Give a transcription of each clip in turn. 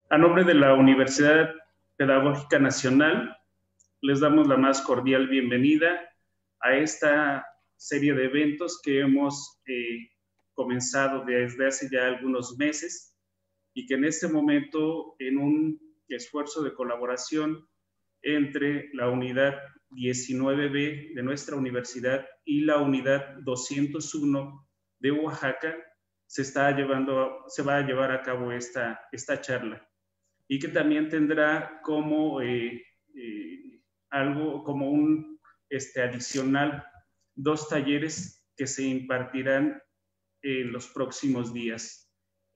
A nombre de la Universidad Pedagógica Nacional, les damos la más cordial bienvenida a esta serie de eventos que hemos comenzado desde hace ya algunos meses y que en este momento, en un esfuerzo de colaboración entre la unidad 19B de nuestra universidad y la unidad 201 de Oaxaca, se va a llevar a cabo esta charla y que también tendrá como algo, como un adicional, 2 talleres que se impartirán en los próximos días.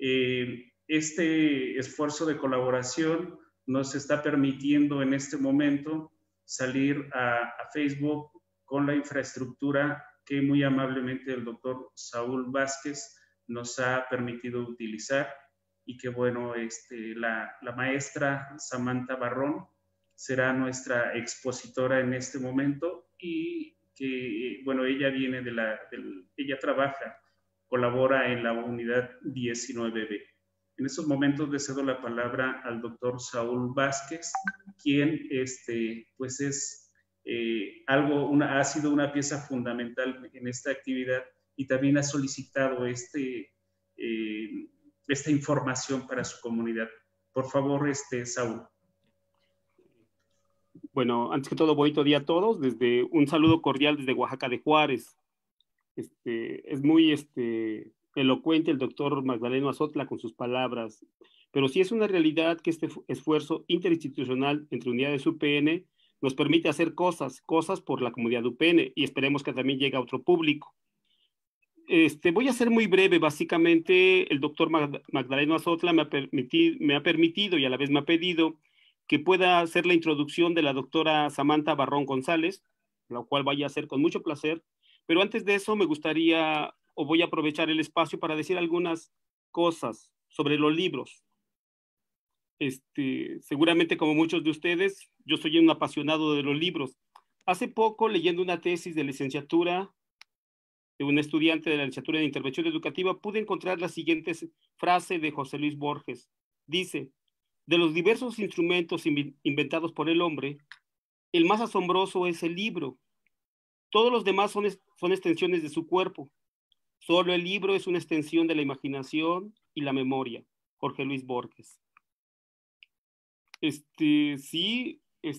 Este esfuerzo de colaboración nos está permitiendo en este momento salir a Facebook con la infraestructura que muy amablemente el doctor Saúl Vázquez nos ha permitido utilizar y que bueno, la maestra Samantha Barrón será nuestra expositora en este momento y que bueno, ella viene ella trabaja, colabora en la unidad 19B. En estos momentos le cedo la palabra al doctor Saúl Vázquez, quien pues es ha sido una pieza fundamental en esta actividad y también ha solicitado esta información para su comunidad. Por favor, Saúl. Bueno, antes que todo, bonito día a todos. Desde un saludo cordial desde Oaxaca de Juárez. Es muy elocuente el doctor Magdaleno Azotla con sus palabras, pero sí es una realidad que este esfuerzo interinstitucional entre unidades UPN nos permite hacer cosas por la comunidad UPN y esperemos que también llegue a otro público. Voy a ser muy breve. Básicamente, el doctor Magdaleno Azotla me ha permitido y a la vez me ha pedido que pueda hacer la introducción de la doctora Samantha Barrón González, la cual vaya a hacer con mucho placer. Pero antes de eso me gustaría, o voy a aprovechar el espacio para decir algunas cosas sobre los libros. Seguramente como muchos de ustedes, yo soy un apasionado de los libros. Hace poco, leyendo una tesis de licenciatura de un estudiante de la licenciatura de Intervención Educativa, pude encontrar la siguiente frase de José Luis Borges. Dice: de los diversos instrumentos inventados por el hombre, el más asombroso es el libro. Todos los demás son extensiones de su cuerpo. Solo el libro es una extensión de la imaginación y la memoria. Jorge Luis Borges. Sí,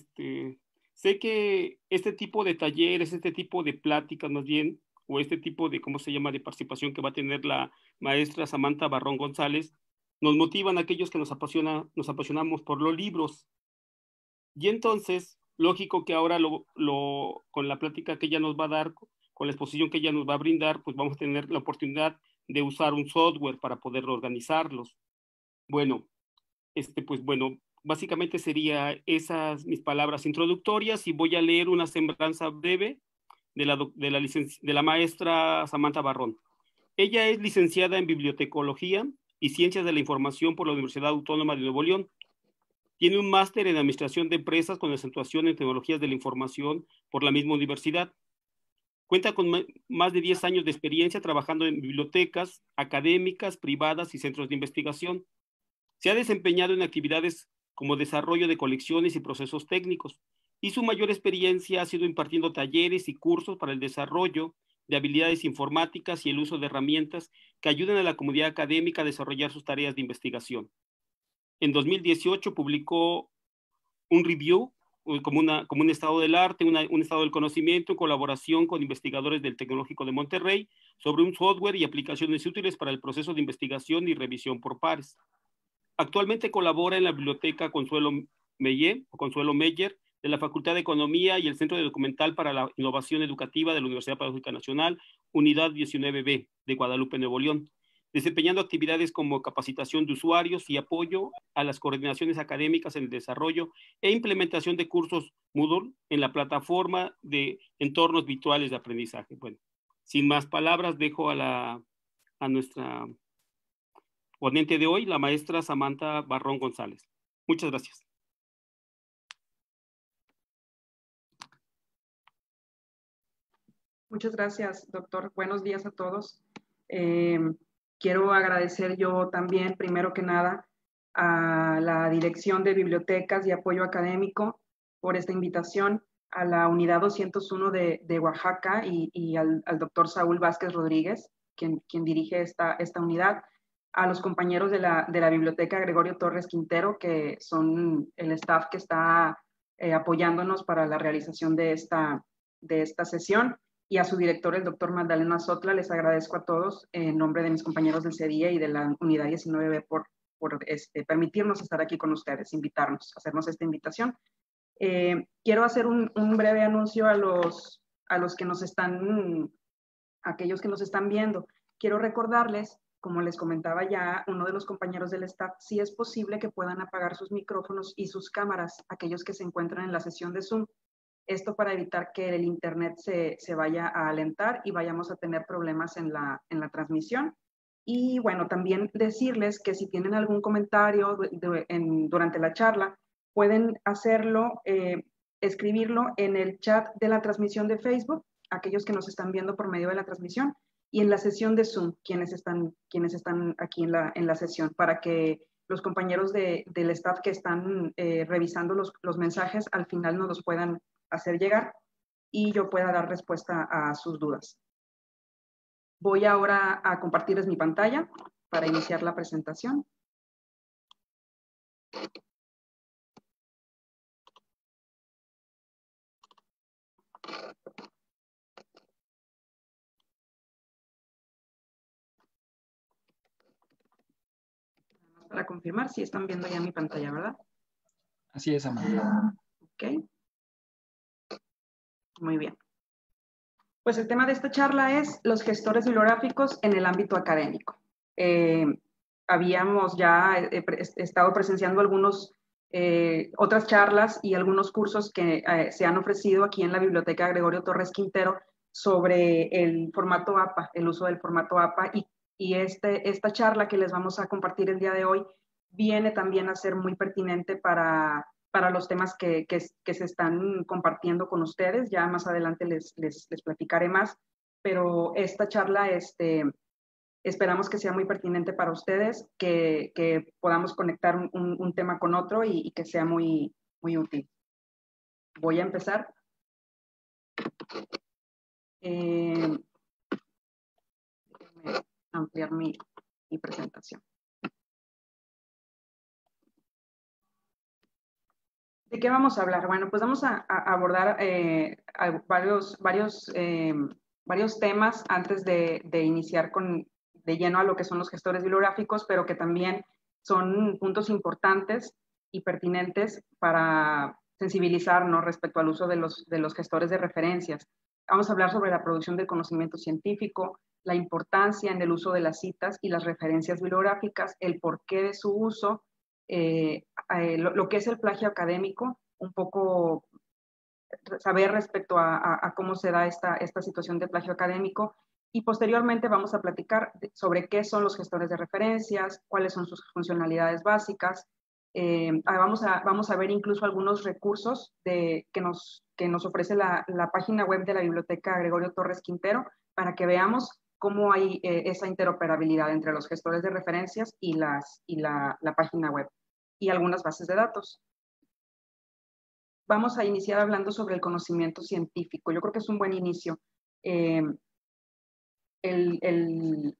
sé que este tipo de talleres, este tipo de pláticas más bien, o este tipo de, ¿cómo se llama?, de participación que va a tener la maestra Samantha Barrón González, nos motivan a aquellos que nos apasionamos por los libros. Y entonces, lógico que ahora con la plática que ella nos va a dar, con la exposición que ella nos va a brindar, pues vamos a tener la oportunidad de usar un software para poder organizarlos. Bueno, pues bueno, básicamente sería esas mis palabras introductorias y voy a leer una semblanza breve de la maestra Samantha Barrón. Ella es licenciada en Bibliotecología y Ciencias de la Información por la Universidad Autónoma de Nuevo León. Tiene un máster en Administración de Empresas con acentuación en Tecnologías de la Información por la misma universidad. Cuenta con más de 10 años de experiencia trabajando en bibliotecas académicas, privadas y centros de investigación. Se ha desempeñado en actividades como desarrollo de colecciones y procesos técnicos, y su mayor experiencia ha sido impartiendo talleres y cursos para el desarrollo de habilidades informáticas y el uso de herramientas que ayuden a la comunidad académica a desarrollar sus tareas de investigación. En 2018 publicó un review como un estado del arte, un estado del conocimiento en colaboración con investigadores del Tecnológico de Monterrey sobre un software y aplicaciones útiles para el proceso de investigación y revisión por pares. Actualmente colabora en la Biblioteca Consuelo Meyer de la Facultad de Economía y el Centro de Documental para la Innovación Educativa de la Universidad Pedagógica Nacional, Unidad 19B de Guadalupe, Nuevo León, desempeñando actividades como capacitación de usuarios y apoyo a las coordinaciones académicas en el desarrollo e implementación de cursos Moodle en la plataforma de entornos virtuales de aprendizaje. Bueno, sin más palabras, dejo a nuestra ponente de hoy, la maestra Samantha Barrón González. Muchas gracias. Muchas gracias, doctor. Buenos días a todos. Quiero agradecer yo también, primero que nada, a la Dirección de Bibliotecas y Apoyo Académico por esta invitación, a la Unidad 201 de Oaxaca y al doctor Saúl Vázquez Rodríguez, quien dirige esta unidad, a los compañeros de la Biblioteca Gregorio Torres Quintero, que son el staff que está apoyándonos para la realización de esta sesión, y a su director, el doctor Magdalena Sotla. Les agradezco a todos en nombre de mis compañeros del CEDIE y de la Unidad 19B por permitirnos estar aquí con ustedes, invitarnos, hacernos esta invitación. Quiero hacer un breve anuncio a los que nos están, aquellos que nos están viendo. Quiero recordarles, como les comentaba ya uno de los compañeros del staff, si es posible que puedan apagar sus micrófonos y sus cámaras, aquellos que se encuentran en la sesión de Zoom. Esto para evitar que el internet se vaya a alentar y vayamos a tener problemas en la transmisión. Y bueno, también decirles que si tienen algún comentario durante la charla, pueden hacerlo, escribirlo en el chat de la transmisión de Facebook, aquellos que nos están viendo por medio de la transmisión, y en la sesión de Zoom, quienes están aquí en la sesión, para que los compañeros del staff que están revisando los mensajes al final nos los puedan hacer llegar y yo pueda dar respuesta a sus dudas. Voy ahora a compartirles mi pantalla para iniciar la presentación. Para confirmar si están viendo ya mi pantalla, ¿verdad? Así es, Amanda. Ok. Muy bien. Pues el tema de esta charla es los gestores bibliográficos en el ámbito académico. Habíamos ya estado presenciando otras charlas y algunos cursos que se han ofrecido aquí en la Biblioteca Gregorio Torres Quintero sobre el formato APA, el uso del formato APA, y esta charla que les vamos a compartir el día de hoy viene también a ser muy pertinente para los temas que se están compartiendo con ustedes. Ya más adelante les platicaré más, pero esta charla esperamos que sea muy pertinente para ustedes, que podamos conectar un tema con otro y que sea muy, muy útil. Voy a empezar. Déjenme ampliar mi presentación. ¿De qué vamos a hablar? Bueno, pues vamos a abordar varios temas antes de iniciar de lleno a lo que son los gestores bibliográficos, pero que también son puntos importantes y pertinentes para sensibilizarnos respecto al uso de los gestores de referencias. Vamos a hablar sobre la producción del conocimiento científico, la importancia en el uso de las citas y las referencias bibliográficas, el porqué de su uso, lo que es el plagio académico, un poco saber respecto a cómo se da esta situación de plagio académico, y posteriormente vamos a platicar sobre qué son los gestores de referencias, cuáles son sus funcionalidades básicas. Vamos a ver incluso algunos recursos que nos ofrece la página web de la Biblioteca Gregorio Torres Quintero para que veamos cómo hay esa interoperabilidad entre los gestores de referencias y la página web y algunas bases de datos. Vamos a iniciar hablando sobre el conocimiento científico. Yo creo que es un buen inicio. El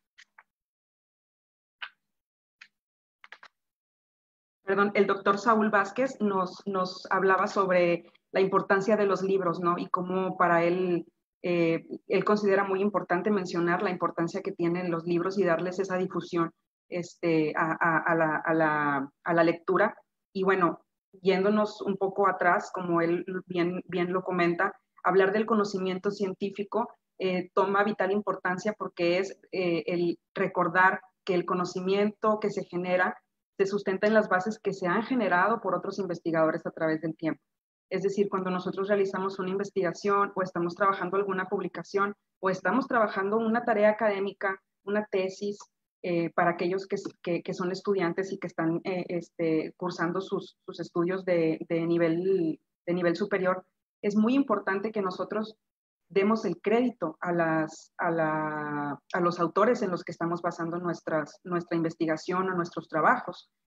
doctor Saúl Vázquez nos hablaba sobre la importancia de los libros, ¿no? Y cómo para él considera muy importante mencionar la importancia que tienen los libros y darles esa difusión a la lectura. Y bueno, yéndonos un poco atrás, como él bien lo comenta, hablar del conocimiento científico toma vital importancia porque es el recordar que el conocimiento que se genera se sustenta en las bases que se han generado por otros investigadores a través del tiempo. Es decir, cuando nosotros realizamos una investigación o estamos trabajando alguna publicación o estamos trabajando una tarea académica, una tesis, para aquellos que son estudiantes y que están cursando sus estudios de nivel superior, es muy importante que nosotros demos el crédito a los autores en los que estamos basando nuestra investigación o nuestros trabajos.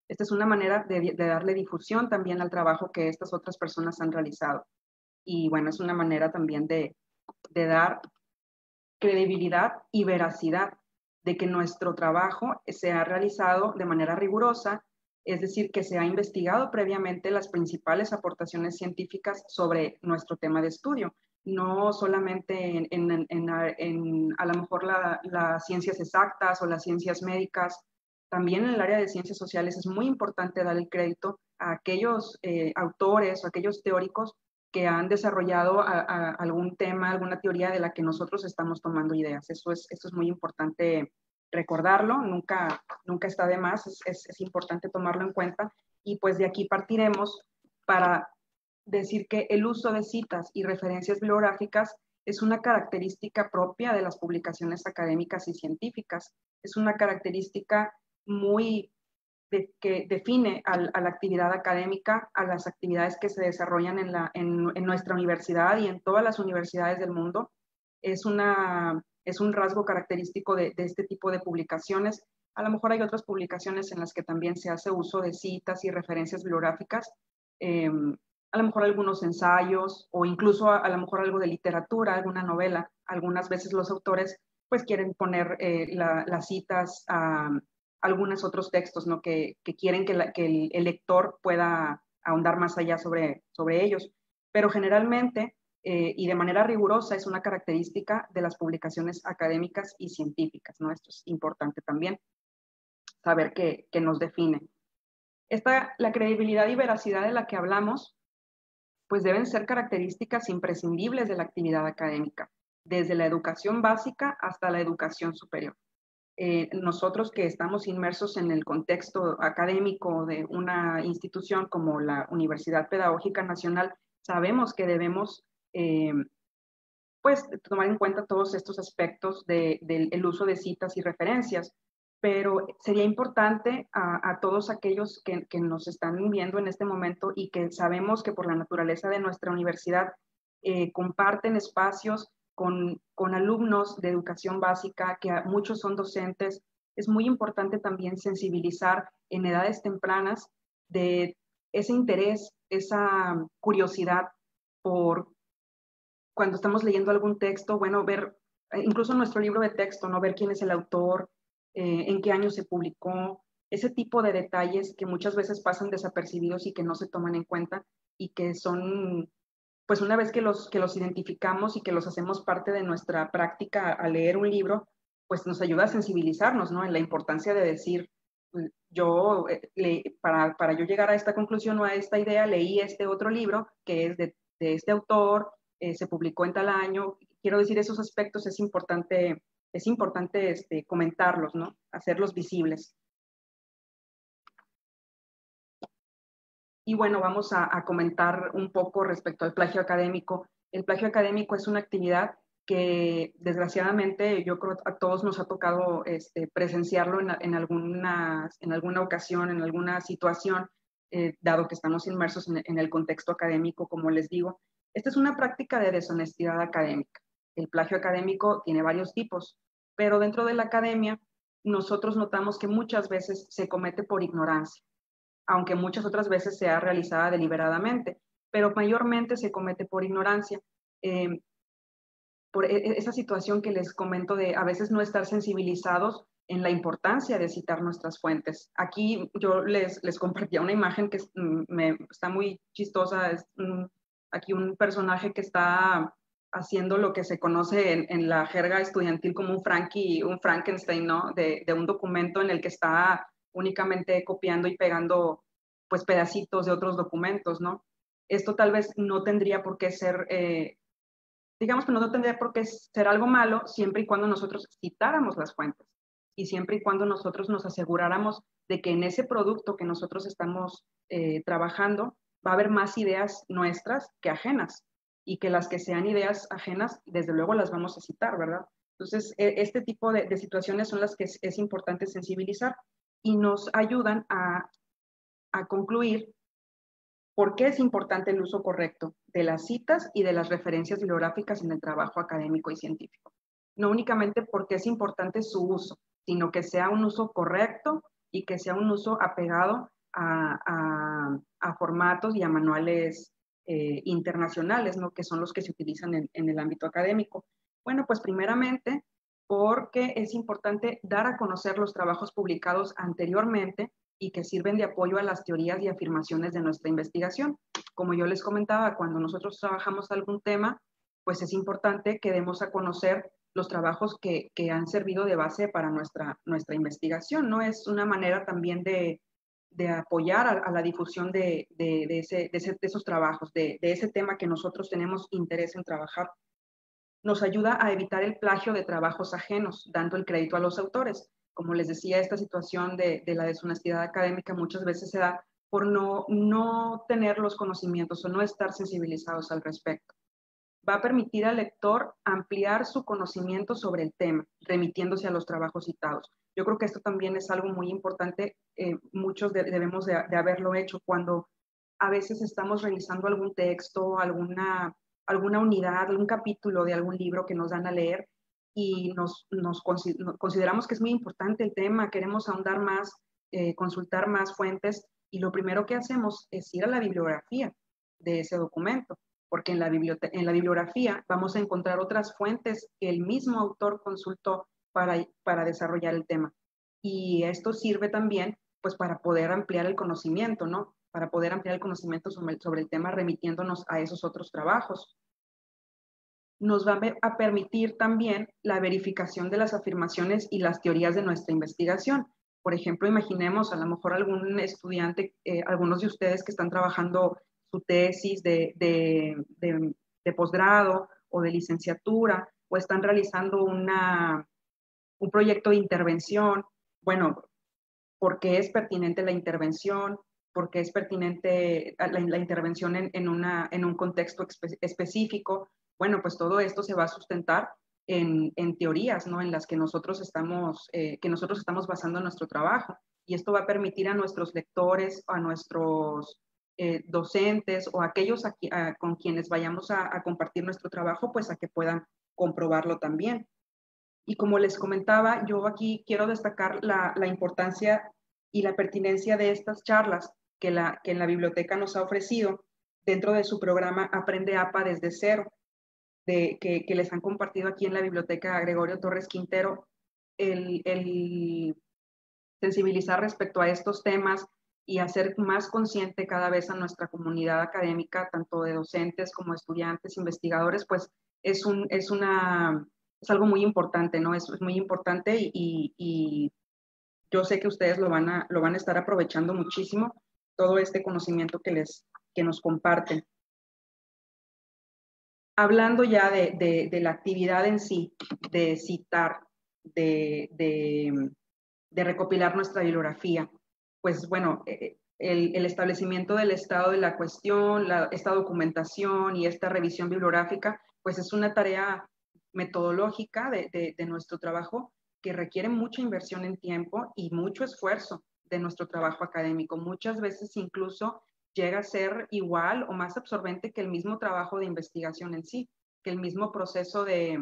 Esta es una manera de darle difusión también al trabajo que estas otras personas han realizado. Y bueno, es una manera también de dar credibilidad y veracidad de que nuestro trabajo se ha realizado de manera rigurosa, es decir, que se ha investigado previamente las principales aportaciones científicas sobre nuestro tema de estudio, no solamente en a lo mejor las ciencias exactas o las ciencias médicas. También en el área de ciencias sociales es muy importante dar el crédito a aquellos autores o aquellos teóricos que han desarrollado algún tema, alguna teoría de la que nosotros estamos tomando ideas. Esto es muy importante recordarlo, nunca está de más, es importante tomarlo en cuenta, y pues de aquí partiremos para decir que el uso de citas y referencias bibliográficas es una característica propia de las publicaciones académicas y científicas, es una característica muy que define a la actividad académica, a las actividades que se desarrollan en nuestra universidad y en todas las universidades del mundo. Es un rasgo característico de este tipo de publicaciones. A lo mejor hay otras publicaciones en las que también se hace uso de citas y referencias bibliográficas, a lo mejor algunos ensayos o incluso a lo mejor algo de literatura, alguna novela. Algunas veces los autores pues quieren poner las citas a algunos otros textos, ¿no? que quieren que el lector pueda ahondar más allá sobre ellos. Pero generalmente y de manera rigurosa es una característica de las publicaciones académicas y científicas, ¿no? Esto es importante también, saber que nos define. La credibilidad y veracidad de la que hablamos, pues deben ser características imprescindibles de la actividad académica, desde la educación básica hasta la educación superior. Nosotros que estamos inmersos en el contexto académico de una institución como la Universidad Pedagógica Nacional, sabemos que debemos pues tomar en cuenta todos estos aspectos del uso de citas y referencias, pero sería importante a todos aquellos que nos están viendo en este momento y que sabemos que por la naturaleza de nuestra universidad comparten espacios con alumnos de educación básica, que muchos son docentes. Es muy importante también sensibilizar en edades tempranas de ese interés, esa curiosidad por cuando estamos leyendo algún texto, bueno, ver incluso nuestro libro de texto, ¿no? Ver quién es el autor, en qué año se publicó, ese tipo de detalles que muchas veces pasan desapercibidos y que no se toman en cuenta y que son, pues una vez que los identificamos y que los hacemos parte de nuestra práctica al leer un libro, pues nos ayuda a sensibilizarnos, ¿no? En la importancia de decir, yo, para yo llegar a esta conclusión o a esta idea, leí este otro libro que es de este autor, se publicó en tal año. Quiero decir, esos aspectos es importante comentarlos, ¿no? Hacerlos visibles. Y bueno, vamos a comentar un poco respecto al plagio académico. El plagio académico es una actividad que desgraciadamente yo creo a todos nos ha tocado presenciarlo en alguna ocasión, en alguna situación, dado que estamos inmersos en el contexto académico, como les digo. Esta es una práctica de deshonestidad académica. El plagio académico tiene varios tipos, pero dentro de la academia nosotros notamos que muchas veces se comete por ignorancia, aunque muchas otras veces sea realizada deliberadamente, pero mayormente se comete por ignorancia. Por esa situación que les comento de a veces no estar sensibilizados en la importancia de citar nuestras fuentes. Aquí yo les compartía una imagen que está muy chistosa. Es aquí un personaje que está haciendo lo que se conoce en la jerga estudiantil como un Frankenstein, ¿no? De un documento en el que está únicamente copiando y pegando pues pedacitos de otros documentos, ¿no? Esto tal vez no tendría por qué ser, digamos que no tendría por qué ser algo malo siempre y cuando nosotros citáramos las fuentes y siempre y cuando nosotros nos aseguráramos de que en ese producto que nosotros estamos trabajando va a haber más ideas nuestras que ajenas y que las que sean ideas ajenas, desde luego las vamos a citar, ¿verdad? Entonces, este tipo de situaciones son las que es importante sensibilizar y nos ayudan a concluir por qué es importante el uso correcto de las citas y de las referencias bibliográficas en el trabajo académico y científico. No únicamente porque es importante su uso, sino que sea un uso correcto y que sea un uso apegado a formatos y a manuales internacionales, ¿no? Que son los que se utilizan en el ámbito académico. Bueno, pues primeramente porque es importante dar a conocer los trabajos publicados anteriormente y que sirven de apoyo a las teorías y afirmaciones de nuestra investigación. Como yo les comentaba, cuando nosotros trabajamos algún tema, pues es importante que demos a conocer los trabajos que han servido de base para nuestra investigación, ¿no? Es una manera también de apoyar a la difusión de esos trabajos, de ese tema que nosotros tenemos interés en trabajar. Nos ayuda a evitar el plagio de trabajos ajenos, dando el crédito a los autores. Como les decía, esta situación de la deshonestidad académica muchas veces se da por no tener los conocimientos o no estar sensibilizados al respecto. Va a permitir al lector ampliar su conocimiento sobre el tema, remitiéndose a los trabajos citados. Yo creo que esto también es algo muy importante, muchos debemos de haberlo hecho cuando a veces estamos revisando algún texto, alguna unidad, algún capítulo de algún libro que nos dan a leer y consideramos que es muy importante el tema, queremos ahondar más, consultar más fuentes y lo primero que hacemos es ir a la bibliografía de ese documento, porque en la bibliografía vamos a encontrar otras fuentes que el mismo autor consultó para desarrollar el tema. Y esto sirve también pues para poder ampliar el conocimiento, ¿no? Para poder ampliar el conocimiento sobre el tema remitiéndonos a esos otros trabajos. Nos va a permitir también la verificación de las afirmaciones y las teorías de nuestra investigación. Por ejemplo, imaginemos a lo mejor algún estudiante, algunos de ustedes que están trabajando su tesis de posgrado o de licenciatura o están realizando un proyecto de intervención. Bueno, ¿por qué es pertinente la intervención? ¿Por qué es pertinente la intervención en un contexto específico? Bueno, pues todo esto se va a sustentar en teorías, ¿no? En las que nosotros estamos basando nuestro trabajo. Y esto va a permitir a nuestros lectores, a nuestros docentes o a aquellos con quienes vayamos a compartir nuestro trabajo, pues a que puedan comprobarlo también. Y como les comentaba, yo aquí quiero destacar la importancia y la pertinencia de estas charlas que en la biblioteca nos ha ofrecido dentro de su programa Aprende APA desde cero, que les han compartido aquí en la biblioteca Gregorio Torres Quintero, el sensibilizar respecto a estos temas y hacer más consciente cada vez a nuestra comunidad académica, tanto de docentes como estudiantes, investigadores, pues es algo muy importante, ¿no? Es muy importante y yo sé que ustedes lo van a estar aprovechando muchísimo, todo este conocimiento que nos comparten. Hablando ya de la actividad en sí, de citar, de recopilar nuestra bibliografía, pues bueno, el establecimiento del estado de la cuestión, esta documentación y esta revisión bibliográfica, pues es una tarea metodológica de nuestro trabajo que requiere mucha inversión en tiempo y mucho esfuerzo de nuestro trabajo académico. Muchas veces incluso llega a ser igual o más absorbente que el mismo trabajo de investigación en sí, que el mismo proceso de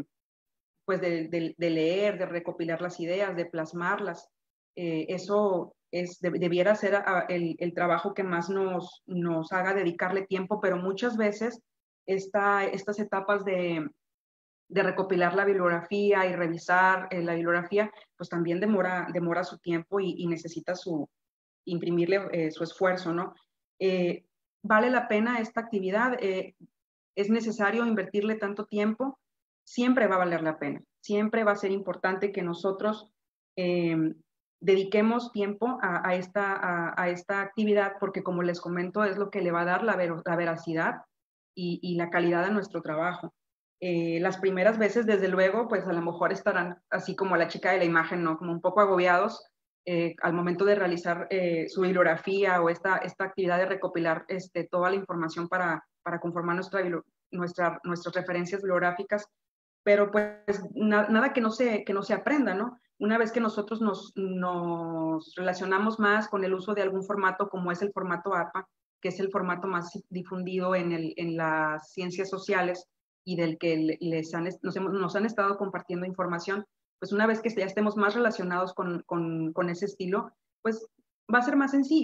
leer, de recopilar las ideas, de plasmarlas. Eso debiera ser el trabajo que más nos haga dedicarle tiempo, pero muchas veces estas etapas de recopilar la bibliografía y revisar la bibliografía, pues también demora su tiempo y necesita imprimirle su esfuerzo, ¿no? ¿Vale la pena esta actividad? ¿Es necesario invertirle tanto tiempo? Siempre va a valer la pena. Siempre va a ser importante que nosotros dediquemos tiempo a esta actividad, porque como les comento, es lo que le va a dar la veracidad y la calidad a nuestro trabajo. Las primeras veces, desde luego, pues a lo mejor estarán así como la chica de la imagen, ¿no? Como un poco agobiados al momento de realizar su bibliografía o esta actividad de recopilar toda la información para conformar nuestras referencias bibliográficas, pero pues nada que no se aprenda, ¿no? Una vez que nosotros nos relacionamos más con el uso de algún formato como es el formato APA, que es el formato más difundido en las ciencias sociales y del que nos han estado compartiendo información, pues una vez que ya estemos más relacionados con ese estilo, pues va a ser más sencillo.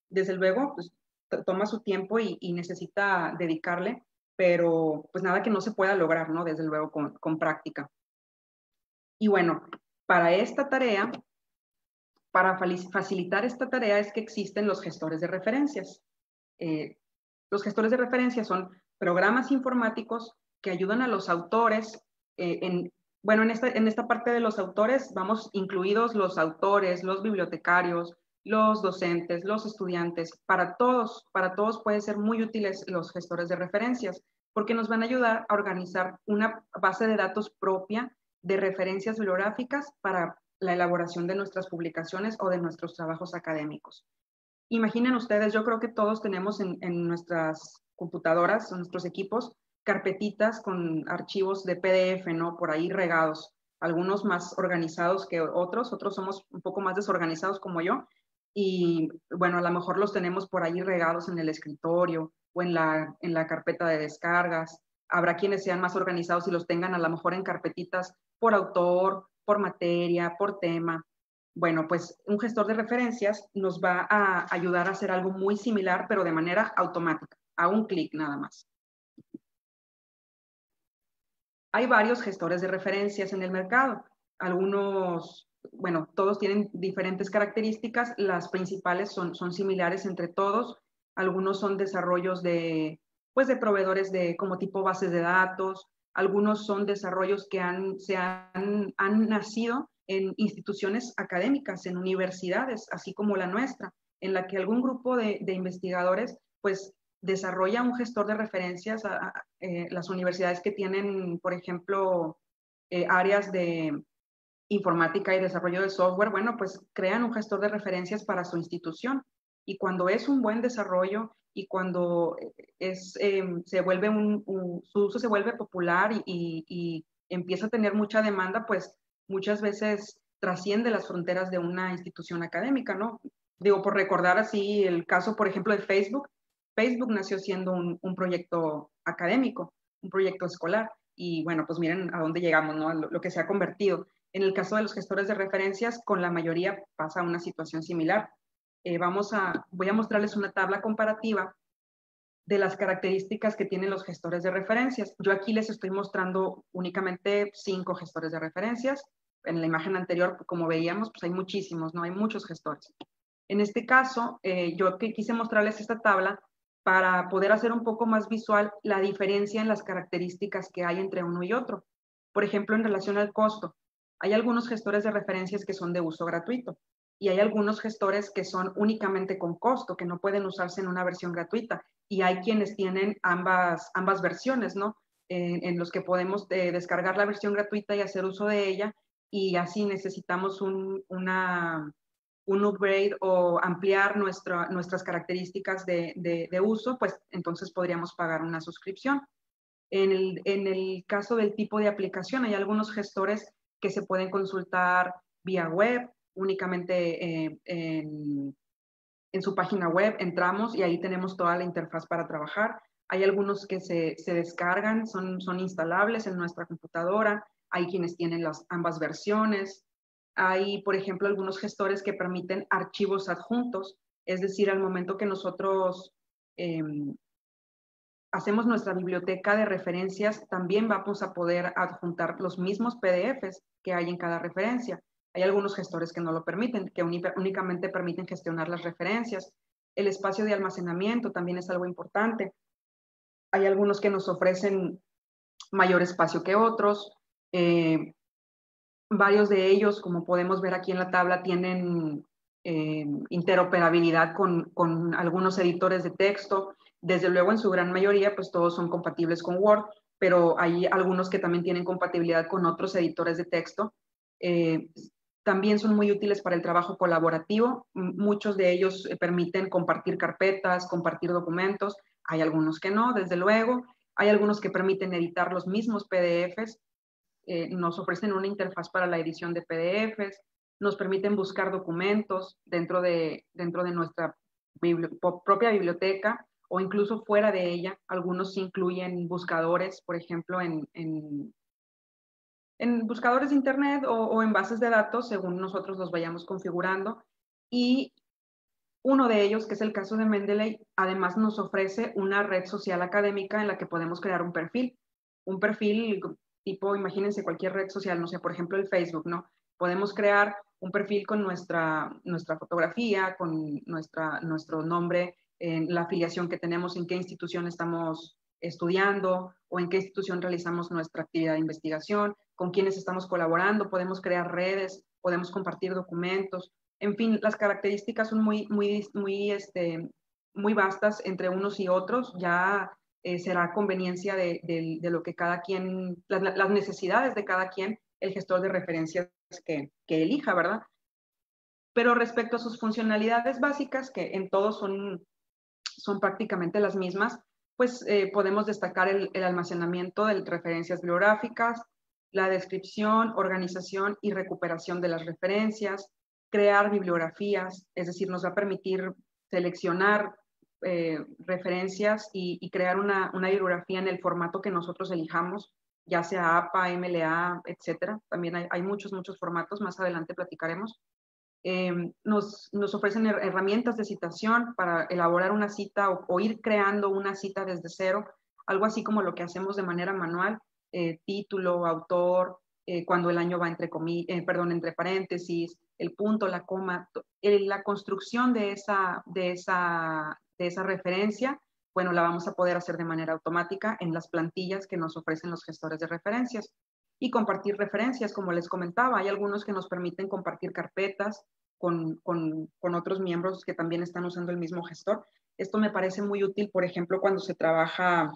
desde luego, pues, toma su tiempo y necesita dedicarle, pero pues nada que no se pueda lograr, ¿no? Desde luego con práctica. Y bueno, para esta tarea, para facilitar esta tarea es que existen los gestores de referencias. Los gestores de referencias son programas informáticos que ayudan a los autores bueno, en esta parte de los autores vamos incluidos los autores, los bibliotecarios, los docentes, los estudiantes. Para todos puede ser muy útiles los gestores de referencias porque nos van a ayudar a organizar una base de datos propia de referencias bibliográficas para la elaboración de nuestras publicaciones o de nuestros trabajos académicos. Imaginen ustedes, yo creo que todos tenemos en nuestras computadoras, en nuestros equipos, carpetitas con archivos de PDF, ¿no? Por ahí regados, algunos más organizados que otros somos un poco más desorganizados como yo, y bueno, a lo mejor los tenemos por ahí regados en el escritorio o en la carpeta de descargas. Habrá quienes sean más organizados y los tengan a lo mejor en carpetitas por autor, por materia, por tema. Bueno, pues un gestor de referencias nos va a ayudar a hacer algo muy similar, pero de manera automática, a un clic nada más. Hay varios gestores de referencias en el mercado. Algunos, bueno, todos tienen diferentes características. Las principales son similares entre todos. Algunos son desarrollos de proveedores como tipo bases de datos. Algunos son desarrollos que han nacido en instituciones académicas, en universidades, así como la nuestra, en la que algún grupo de investigadores, pues, desarrolla un gestor de referencias a las universidades que tienen, por ejemplo, áreas de informática y desarrollo de software, bueno, pues crean un gestor de referencias para su institución. Y cuando es un buen desarrollo y cuando se vuelve su uso se vuelve popular y empieza a tener mucha demanda, pues muchas veces trasciende las fronteras de una institución académica, ¿no? Digo, por recordar así el caso, por ejemplo, de Facebook. Facebook nació siendo un proyecto académico, un proyecto escolar. Y bueno, pues miren a dónde llegamos, ¿no? Lo que se ha convertido. En el caso de los gestores de referencias, con la mayoría pasa una situación similar. Voy a mostrarles una tabla comparativa de las características que tienen los gestores de referencias. Yo aquí les estoy mostrando únicamente 5 gestores de referencias. En la imagen anterior, como veíamos, pues hay muchísimos, ¿no? Hay muchos gestores. En este caso, yo quise mostrarles esta tabla para poder hacer un poco más visual la diferencia en las características que hay entre uno y otro. Por ejemplo, en relación al costo, hay algunos gestores de referencias que son de uso gratuito y hay algunos gestores que son únicamente con costo, que no pueden usarse en una versión gratuita. Y hay quienes tienen ambas versiones, ¿no? En los que podemos descargar la versión gratuita y hacer uso de ella, y así necesitamos un upgrade o ampliar nuestras características de uso, pues entonces podríamos pagar una suscripción. En el caso del tipo de aplicación, hay algunos gestores que se pueden consultar vía web, únicamente en su página web entramos y ahí tenemos toda la interfaz para trabajar. Hay algunos que se descargan, son instalables en nuestra computadora. Hay quienes tienen ambas versiones. Hay, por ejemplo, algunos gestores que permiten archivos adjuntos, es decir, al momento que nosotros hacemos nuestra biblioteca de referencias, también vamos a poder adjuntar los mismos PDFs que hay en cada referencia. Hay algunos gestores que no lo permiten, que únicamente permiten gestionar las referencias. El espacio de almacenamiento también es algo importante. Hay algunos que nos ofrecen mayor espacio que otros. Varios de ellos, como podemos ver aquí en la tabla, tienen interoperabilidad con algunos editores de texto. Desde luego, en su gran mayoría, pues todos son compatibles con Word, pero hay algunos que también tienen compatibilidad con otros editores de texto. También son muy útiles para el trabajo colaborativo. Muchos de ellos permiten compartir carpetas, compartir documentos. Hay algunos que no, desde luego. Hay algunos que permiten editar los mismos PDFs. Nos ofrecen una interfaz para la edición de PDFs. Nos permiten buscar documentos dentro de nuestra propia biblioteca o incluso fuera de ella. Algunos incluyen buscadores, por ejemplo, en buscadores de internet o en bases de datos, según nosotros los vayamos configurando. Y Uno de ellos, que es el caso de Mendeley, además nos ofrece una red social académica en la que podemos crear un perfil tipo, imagínense cualquier red social, no sé, por ejemplo el Facebook, ¿no? Podemos crear un perfil con nuestra fotografía, con nuestro nombre, en la afiliación que tenemos, en qué institución estamos estudiando o en qué institución realizamos nuestra actividad de investigación, con quiénes estamos colaborando, podemos crear redes, podemos compartir documentos. En fin, las características son muy vastas entre unos y otros. Ya será conveniencia de lo que cada quien, las necesidades de cada quien, el gestor de referencias que elija, ¿verdad? Pero respecto a sus funcionalidades básicas, que en todos son prácticamente las mismas, pues podemos destacar el almacenamiento de referencias bibliográficas, la descripción, organización y recuperación de las referencias, crear bibliografías, es decir, nos va a permitir seleccionar referencias y crear una bibliografía en el formato que nosotros elijamos, ya sea APA, MLA, etcétera. También hay muchos formatos, más adelante platicaremos. Nos ofrecen herramientas de citación para elaborar una cita o ir creando una cita desde cero, algo así como lo que hacemos de manera manual, título, autor, cuando el año va entre paréntesis, el punto, la coma, la construcción de esa referencia, bueno, la vamos a poder hacer de manera automática en las plantillas que nos ofrecen los gestores de referencias. Y compartir referencias, como les comentaba, hay algunos que nos permiten compartir carpetas con otros miembros que también están usando el mismo gestor. Esto me parece muy útil, por ejemplo, cuando se trabaja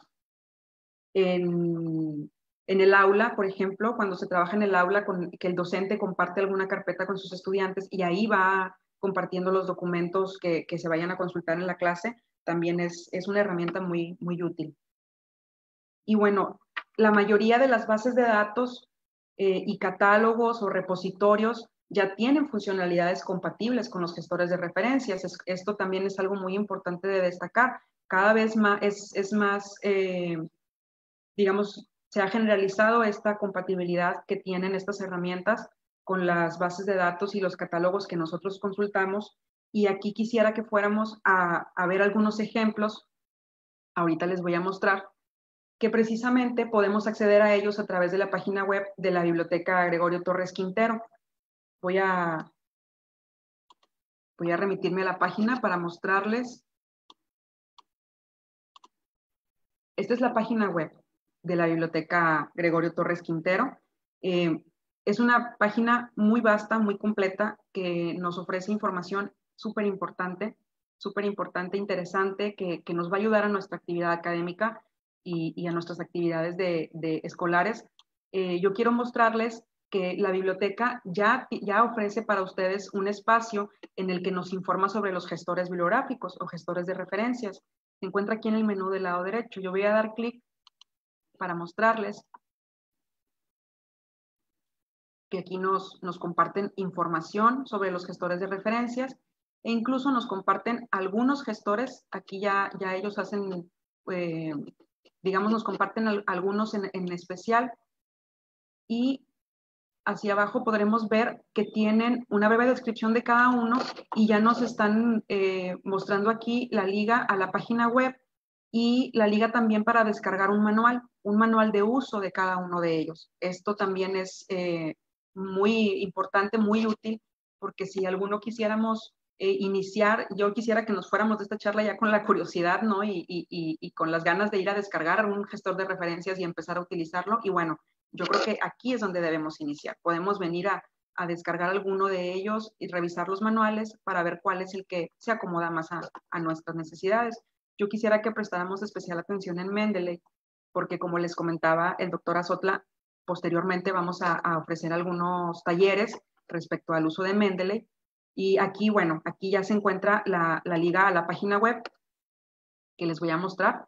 en el aula, por ejemplo, cuando se trabaja en el aula, que el docente comparte alguna carpeta con sus estudiantes y ahí va compartiendo los documentos que se vayan a consultar en la clase, también es una herramienta muy útil. Y bueno, la mayoría de las bases de datos y catálogos o repositorios ya tienen funcionalidades compatibles con los gestores de referencias. Esto también es algo muy importante de destacar. Cada vez más es más, digamos, se ha generalizado esta compatibilidad que tienen estas herramientas con las bases de datos y los catálogos que nosotros consultamos. Y aquí quisiera que fuéramos a ver algunos ejemplos. Ahorita les voy a mostrar que precisamente podemos acceder a ellos a través de la página web de la Biblioteca Gregorio Torres Quintero. Voy a remitirme a la página para mostrarles. Esta es la página web de la Biblioteca Gregorio Torres Quintero. Es una página muy vasta, muy completa, que nos ofrece información súper importante, interesante, que nos va a ayudar a nuestra actividad académica y a nuestras actividades de escolares. Yo quiero mostrarles que la biblioteca ya ofrece para ustedes un espacio en el que nos informa sobre los gestores bibliográficos o gestores de referencias. Se encuentra aquí en el menú del lado derecho. Yo voy a dar clic para mostrarles que aquí nos comparten información sobre los gestores de referencias e incluso nos comparten algunos gestores. Aquí ya ellos hacen, digamos, nos comparten algunos en especial, y hacia abajo podremos ver que tienen una breve descripción de cada uno y ya nos están mostrando aquí la liga a la página web y la liga también para descargar un manual de uso de cada uno de ellos. Esto también es muy importante, muy útil, porque si alguno quisiéramos iniciar, yo quisiera que nos fuéramos de esta charla ya con la curiosidad, ¿no? Y con las ganas de ir a descargar un gestor de referencias y empezar a utilizarlo. Y bueno, yo creo que aquí es donde debemos iniciar. Podemos venir a descargar alguno de ellos y revisar los manuales para ver cuál es el que se acomoda más a nuestras necesidades. Yo quisiera que prestáramos especial atención en Mendeley, porque como les comentaba el doctor Azotla, posteriormente vamos a ofrecer algunos talleres respecto al uso de Mendeley. Y aquí, bueno, aquí ya se encuentra la liga a la página web que les voy a mostrar.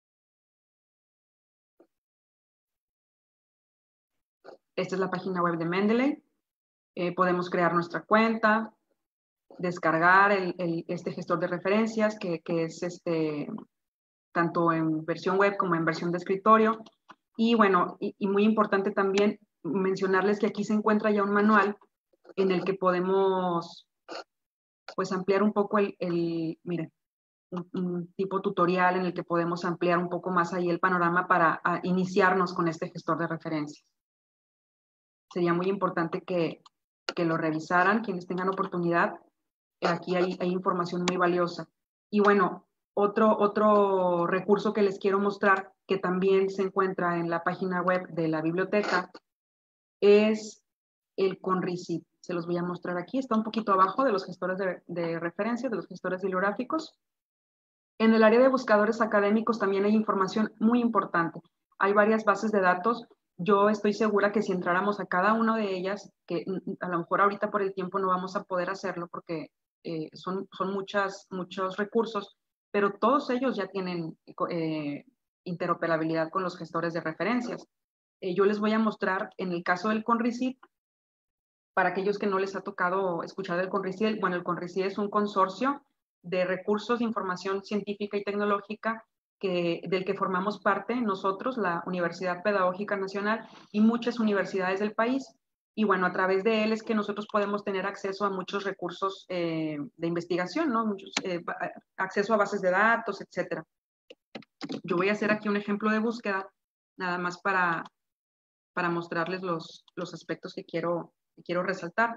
Esta es la página web de Mendeley. Podemos crear nuestra cuenta, descargar este gestor de referencias que es tanto en versión web como en versión de escritorio. Y bueno, y muy importante también mencionarles que aquí se encuentra ya un manual en el que podemos pues ampliar un poco miren, un tipo tutorial en el que podemos ampliar un poco más ahí el panorama para iniciarnos con este gestor de referencias. Sería muy importante que lo revisaran, quienes tengan oportunidad. Aquí hay información muy valiosa. Y bueno, otro recurso que les quiero mostrar, que también se encuentra en la página web de la biblioteca, es el CONRICIT. Se los voy a mostrar aquí. Está un poquito abajo de los gestores de referencia, de los gestores bibliográficos. En el área de buscadores académicos también hay información muy importante. Hay varias bases de datos. Yo estoy segura que si entráramos a cada una de ellas, que a lo mejor ahorita por el tiempo no vamos a poder hacerlo porque son muchos recursos, pero todos ellos ya tienen interoperabilidad con los gestores de referencias. Yo les voy a mostrar en el caso del CONRICIT, para aquellos que no les ha tocado escuchar del CONRICIT, bueno, el CONRICIT es un consorcio de recursos de información científica y tecnológica del que formamos parte nosotros, la Universidad Pedagógica Nacional y muchas universidades del país. Y bueno, a través de él es que nosotros podemos tener acceso a muchos recursos de investigación, ¿no? Acceso a bases de datos, etcétera. Yo voy a hacer aquí un ejemplo de búsqueda, nada más para mostrarles los aspectos que quiero resaltar.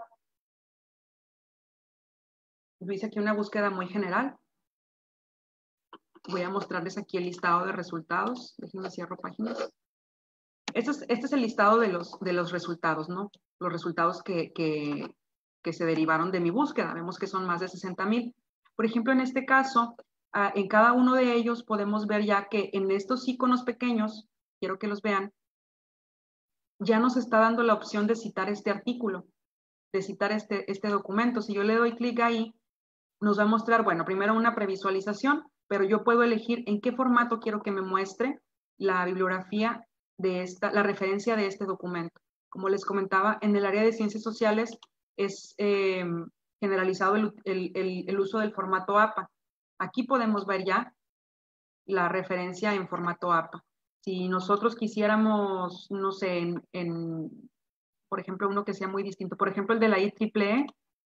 Yo hice aquí una búsqueda muy general. Voy a mostrarles aquí el listado de resultados. Déjenme cierro páginas. Este es el listado de los resultados, ¿no? Los resultados que se derivaron de mi búsqueda. Vemos que son más de 60,000. Por ejemplo, en este caso, en cada uno de ellos podemos ver ya que en estos iconos pequeños, quiero que los vean, ya nos está dando la opción de citar este artículo, de citar este documento. Si yo le doy clic ahí, nos va a mostrar, bueno, primero una previsualización, pero yo puedo elegir en qué formato quiero que me muestre la bibliografía la referencia de este documento. Como les comentaba, en el área de ciencias sociales es generalizado el uso del formato APA. Aquí podemos ver ya la referencia en formato APA. Si nosotros quisiéramos, no sé, por ejemplo, uno que sea muy distinto, por ejemplo, el de la IEEE,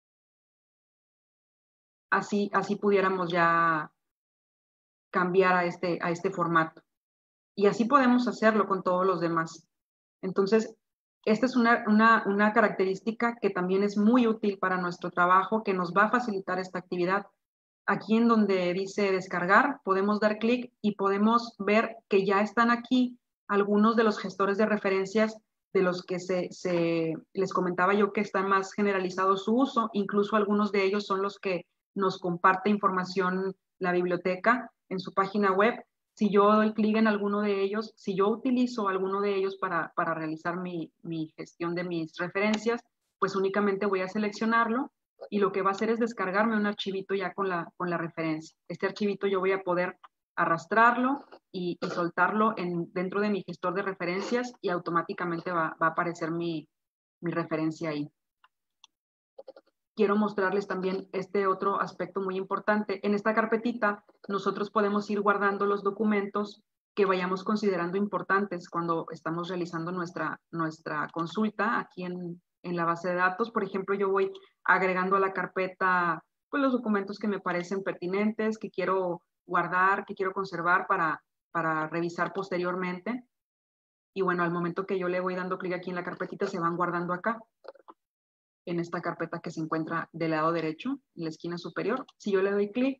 así pudiéramos ya cambiar a este formato. Y así podemos hacerlo con todos los demás. Entonces, esta es una característica que también es muy útil para nuestro trabajo, que nos va a facilitar esta actividad. Aquí en donde dice descargar, podemos dar clic y podemos ver que ya están aquí algunos de los gestores de referencias de los que les comentaba yo que están más generalizados su uso. Incluso algunos de ellos son los que nos comparte información la biblioteca en su página web. Si yo doy clic en alguno de ellos, si yo utilizo alguno de ellos para realizar mi gestión de mis referencias, pues únicamente voy a seleccionarlo y lo que va a hacer es descargarme un archivito ya con la referencia. Este archivito yo voy a poder arrastrarlo y soltarlo dentro de mi gestor de referencias y automáticamente va a aparecer mi referencia ahí. Quiero mostrarles también este otro aspecto muy importante. En esta carpetita nosotros podemos ir guardando los documentos que vayamos considerando importantes cuando estamos realizando nuestra consulta aquí en la base de datos. Por ejemplo, yo voy agregando a la carpeta pues, los documentos que me parecen pertinentes, que quiero guardar, que quiero conservar para revisar posteriormente. Y bueno, al momento que yo le voy dando clic aquí en la carpetita, se van guardando acá, en esta carpeta que se encuentra del lado derecho, en la esquina superior. Si yo le doy clic,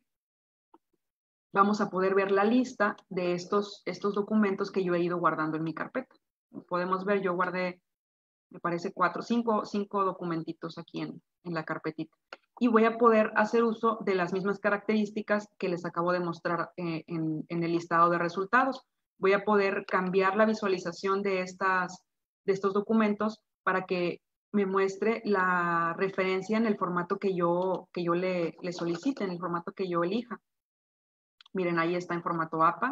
vamos a poder ver la lista de estos documentos que yo he ido guardando en mi carpeta. Podemos ver, yo guardé, me parece 5 documentitos aquí en la carpetita. Y voy a poder hacer uso de las mismas características que les acabo de mostrar en el listado de resultados. Voy a poder cambiar la visualización de estos documentos para que me muestre la referencia en el formato que yo le solicite, en el formato que yo elija. Miren, ahí está en formato APA.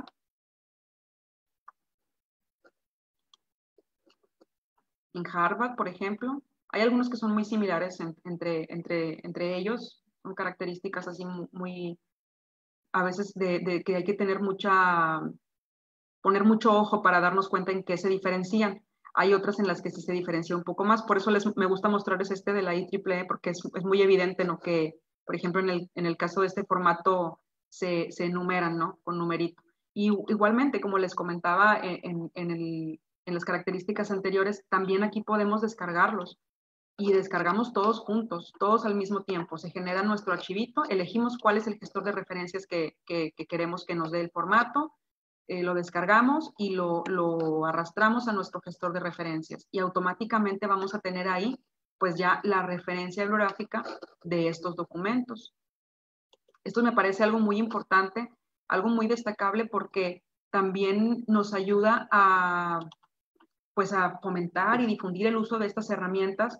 En Harvard, por ejemplo, hay algunos que son muy similares entre ellos. Son características así muy a veces de que hay que tener poner mucho ojo para darnos cuenta en qué se diferencian. Hay otras en las que sí se diferencia un poco más. Por eso me gusta mostrarles este de la IEEE, porque es muy evidente, ¿no? que Por ejemplo, en el caso de este formato se enumeran, ¿no? Con numerito. Y igualmente, como les comentaba en las características anteriores, también aquí podemos descargarlos y descargamos todos juntos, todos al mismo tiempo. Se genera nuestro archivito, elegimos cuál es el gestor de referencias que queremos que nos dé el formato, lo descargamos y lo arrastramos a nuestro gestor de referencias y automáticamente vamos a tener ahí pues ya la referencia bibliográfica de estos documentos. Esto me parece algo muy importante, algo muy destacable porque también nos ayuda pues a fomentar y difundir el uso de estas herramientas,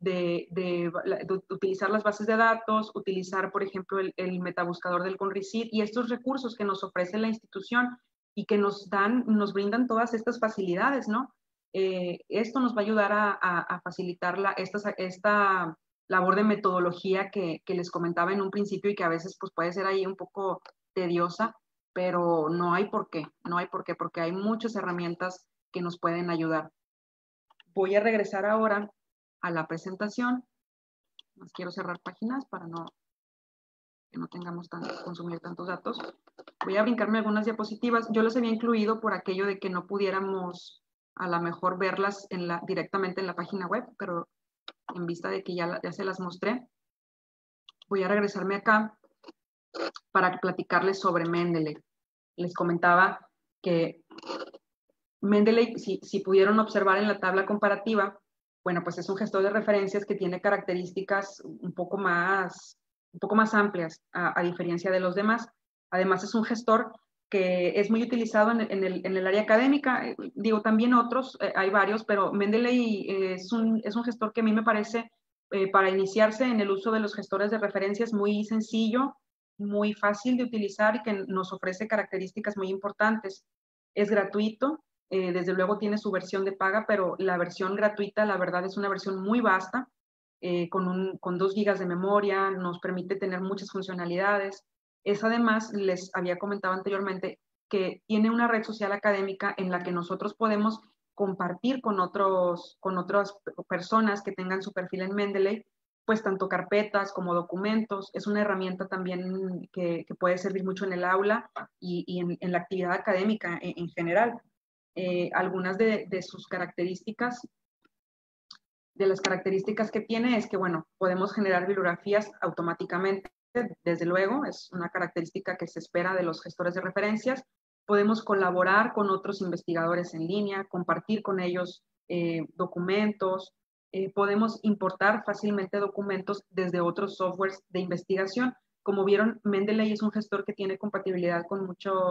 de utilizar las bases de datos, utilizar, por ejemplo, el metabuscador del CONRICIT y estos recursos que nos ofrece la institución y que nos brindan todas estas facilidades, ¿no? Esto nos va a ayudar a facilitar esta labor de metodología que les comentaba en un principio y que a veces pues, puede ser ahí un poco tediosa, pero no hay por qué, porque hay muchas herramientas que nos pueden ayudar. Voy a regresar ahora a la presentación. Más quiero cerrar páginas para que no tengamos consumir tantos datos. Voy a brincarme algunas diapositivas. Yo las había incluido por aquello de que no pudiéramos a lo mejor verlas directamente en la página web, pero en vista de que ya se las mostré, voy a regresarme acá para platicarles sobre Mendeley. Les comentaba que Mendeley, si pudieron observar en la tabla comparativa, bueno, pues es un gestor de referencias que tiene características un poco más amplias, a diferencia de los demás. Además, es un gestor que es muy utilizado en el área académica. Digo, también otros, hay varios, pero Mendeley es un gestor que a mí me parece, para iniciarse en el uso de los gestores de referencias, muy sencillo, muy fácil de utilizar y que nos ofrece características muy importantes. Es gratuito. Desde luego tiene su versión de paga, pero la versión gratuita, la verdad, es una versión muy vasta, con 2 gigas de memoria, nos permite tener muchas funcionalidades. Es además, les había comentado anteriormente, que tiene una red social académica en la que nosotros podemos compartir con otras personas que tengan su perfil en Mendeley, pues tanto carpetas como documentos. Es una herramienta también que puede servir mucho en el aula y en la actividad académica en general. Algunas de sus características, de las características que tiene es que, bueno, podemos generar bibliografías automáticamente, desde luego, es una característica que se espera de los gestores de referencias. Podemos colaborar con otros investigadores en línea, compartir con ellos documentos, podemos importar fácilmente documentos desde otros softwares de investigación. Como vieron, Mendeley es un gestor que tiene compatibilidad con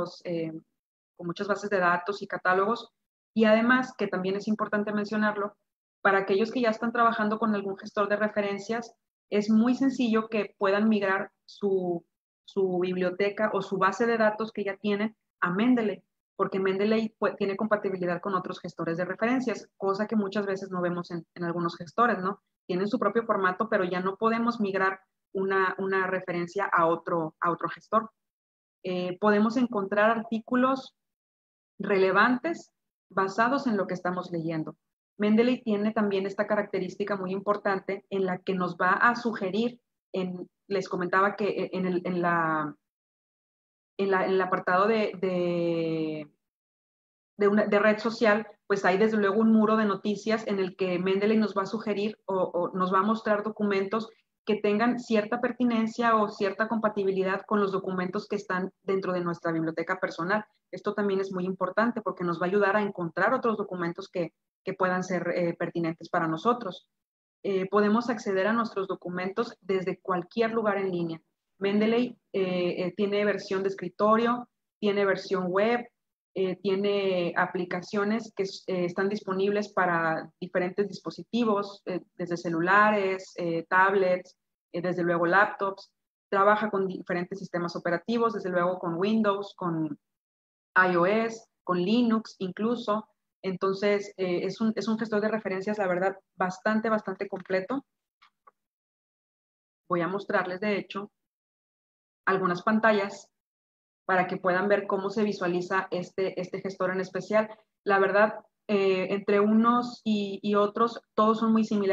muchas bases de datos y catálogos, y además, que también es importante mencionarlo, para aquellos que ya están trabajando con algún gestor de referencias, es muy sencillo que puedan migrar su biblioteca o su base de datos que ya tienen a Mendeley, porque Mendeley tiene compatibilidad con otros gestores de referencias, cosa que muchas veces no vemos en algunos gestores, ¿no? Tienen su propio formato, pero ya no podemos migrar una referencia a otro gestor. Podemos encontrar artículos relevantes basados en lo que estamos leyendo. Mendeley tiene también esta característica muy importante en la que nos va a sugerir, les comentaba que en el apartado de red social, pues hay desde luego un muro de noticias en el que Mendeley nos va a sugerir o nos va a mostrar documentos que tengan cierta pertinencia o cierta compatibilidad con los documentos que están dentro de nuestra biblioteca personal. Esto también es muy importante porque nos va a ayudar a encontrar otros documentos que puedan ser pertinentes para nosotros. Podemos acceder a nuestros documentos desde cualquier lugar en línea. Mendeley tiene versión de escritorio, tiene versión web, tiene aplicaciones que están disponibles para diferentes dispositivos, desde celulares, tablets, desde luego laptops. Trabaja con diferentes sistemas operativos, desde luego con Windows, con iOS, con Linux incluso. Entonces, es un gestor de referencias, la verdad, bastante completo. Voy a mostrarles, de hecho, algunas pantallas para que puedan ver cómo se visualiza este gestor en especial. La verdad, entre unos y otros, todos son muy similares.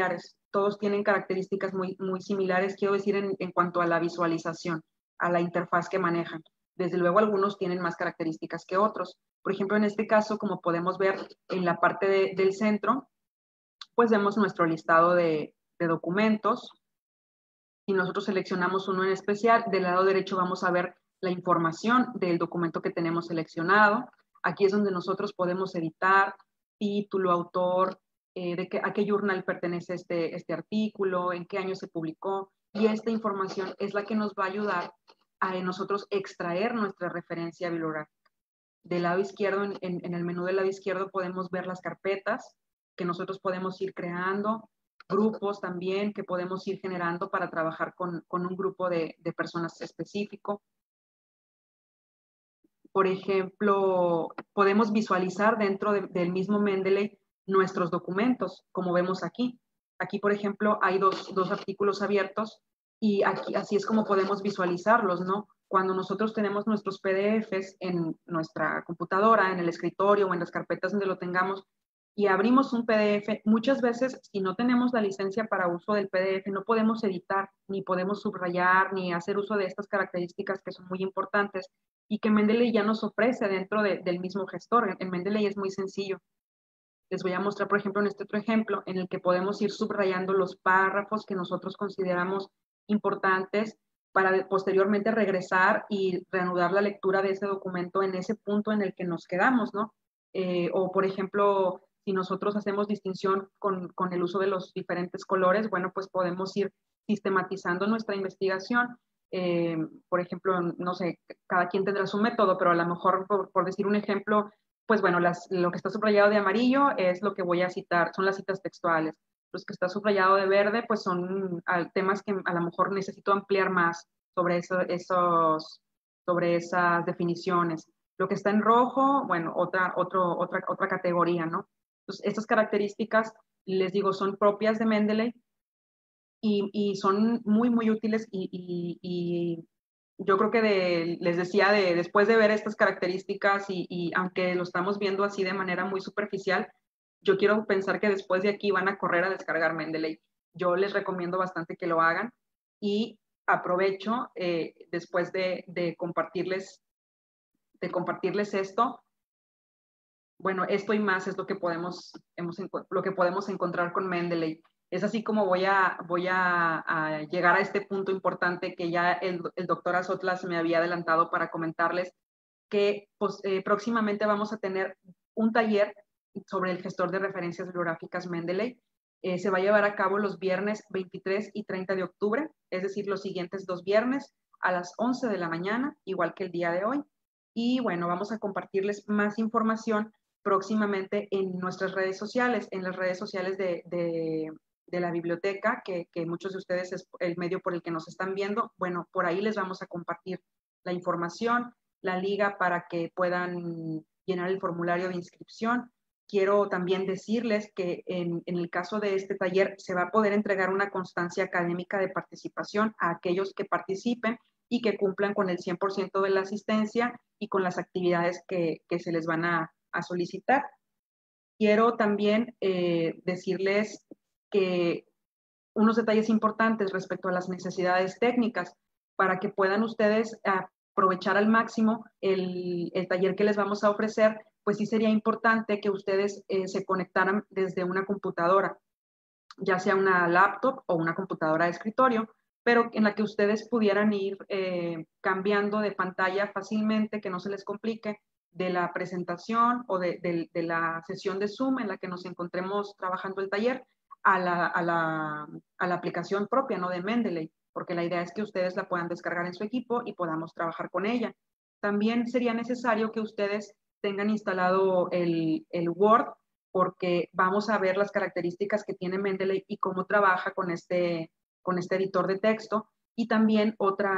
todos tienen características muy similares, quiero decir, en cuanto a la visualización, a la interfaz que manejan. Desde luego, algunos tienen más características que otros. Por ejemplo, en este caso, como podemos ver en la parte del centro, pues vemos nuestro listado de documentos. Si nosotros seleccionamos uno en especial, del lado derecho vamos a ver la información del documento que tenemos seleccionado. Aquí es donde nosotros podemos editar título, autor, a qué journal pertenece este artículo, en qué año se publicó. Y esta información es la que nos va a ayudar a nosotros extraer nuestra referencia bibliográfica. Del lado izquierdo, en el menú del lado izquierdo, podemos ver las carpetas que nosotros podemos ir creando, grupos también que podemos ir generando para trabajar con un grupo de personas específico. Por ejemplo, podemos visualizar dentro del mismo Mendeley nuestros documentos, como vemos aquí. Aquí, por ejemplo, hay dos artículos abiertos y aquí, así es como podemos visualizarlos, ¿no? Cuando nosotros tenemos nuestros PDFs en nuestra computadora, en el escritorio o en las carpetas donde lo tengamos, y abrimos un PDF, muchas veces, si no tenemos la licencia para uso del PDF, no podemos editar, ni podemos subrayar, ni hacer uso de estas características que son muy importantes y que Mendeley ya nos ofrece dentro del mismo gestor. En Mendeley es muy sencillo. Les voy a mostrar, por ejemplo, en este otro ejemplo, en el que podemos ir subrayando los párrafos que nosotros consideramos importantes para posteriormente regresar y reanudar la lectura de ese documento en ese punto en el que nos quedamos, ¿no? O, por ejemplo, si nosotros hacemos distinción con el uso de los diferentes colores, bueno, pues podemos ir sistematizando nuestra investigación. Por ejemplo, no sé, cada quien tendrá su método, pero a lo mejor, por decir un ejemplo, pues bueno, lo que está subrayado de amarillo es lo que voy a citar, son las citas textuales. Los que está subrayado de verde, pues son temas que a lo mejor necesito ampliar más sobre sobre esas definiciones. Lo que está en rojo, bueno, otra categoría, ¿no? Entonces, estas características, les digo, son propias de Mendeley y son muy útiles y yo creo que les decía, después de ver estas características y aunque lo estamos viendo así de manera muy superficial, yo quiero pensar que después de aquí van a correr a descargar Mendeley. Yo les recomiendo bastante que lo hagan y aprovecho después de compartirles esto. Bueno, esto y más es lo que podemos encontrar con Mendeley. Es así como voy a llegar a este punto importante que ya el doctor Azotlas me había adelantado para comentarles que pues, próximamente vamos a tener un taller sobre el gestor de referencias bibliográficas Mendeley. Se va a llevar a cabo los viernes 23 y 30 de octubre, es decir, los siguientes 2 viernes a las 11 de la mañana, igual que el día de hoy. Y bueno, vamos a compartirles más información próximamente en nuestras redes sociales, en las redes sociales de la biblioteca, que muchos de ustedes es el medio por el que nos están viendo. Bueno, por ahí les vamos a compartir la información, la liga para que puedan llenar el formulario de inscripción. Quiero también decirles que en el caso de este taller se va a poder entregar una constancia académica de participación a aquellos que participen y que cumplan con el 100% de la asistencia y con las actividades que se les van a solicitar. Quiero también decirles que unos detalles importantes respecto a las necesidades técnicas para que puedan ustedes aprovechar al máximo el taller que les vamos a ofrecer, pues sí sería importante que ustedes se conectaran desde una computadora, ya sea una laptop o una computadora de escritorio, pero en la que ustedes pudieran ir cambiando de pantalla fácilmente, que no se les complique, de la presentación o de la sesión de Zoom en la que nos encontremos trabajando el taller a la aplicación propia, ¿no? De Mendeley, porque la idea es que ustedes la puedan descargar en su equipo y podamos trabajar con ella. También sería necesario que ustedes tengan instalado el Word, porque vamos a ver las características que tiene Mendeley y cómo trabaja con este editor de texto. Y también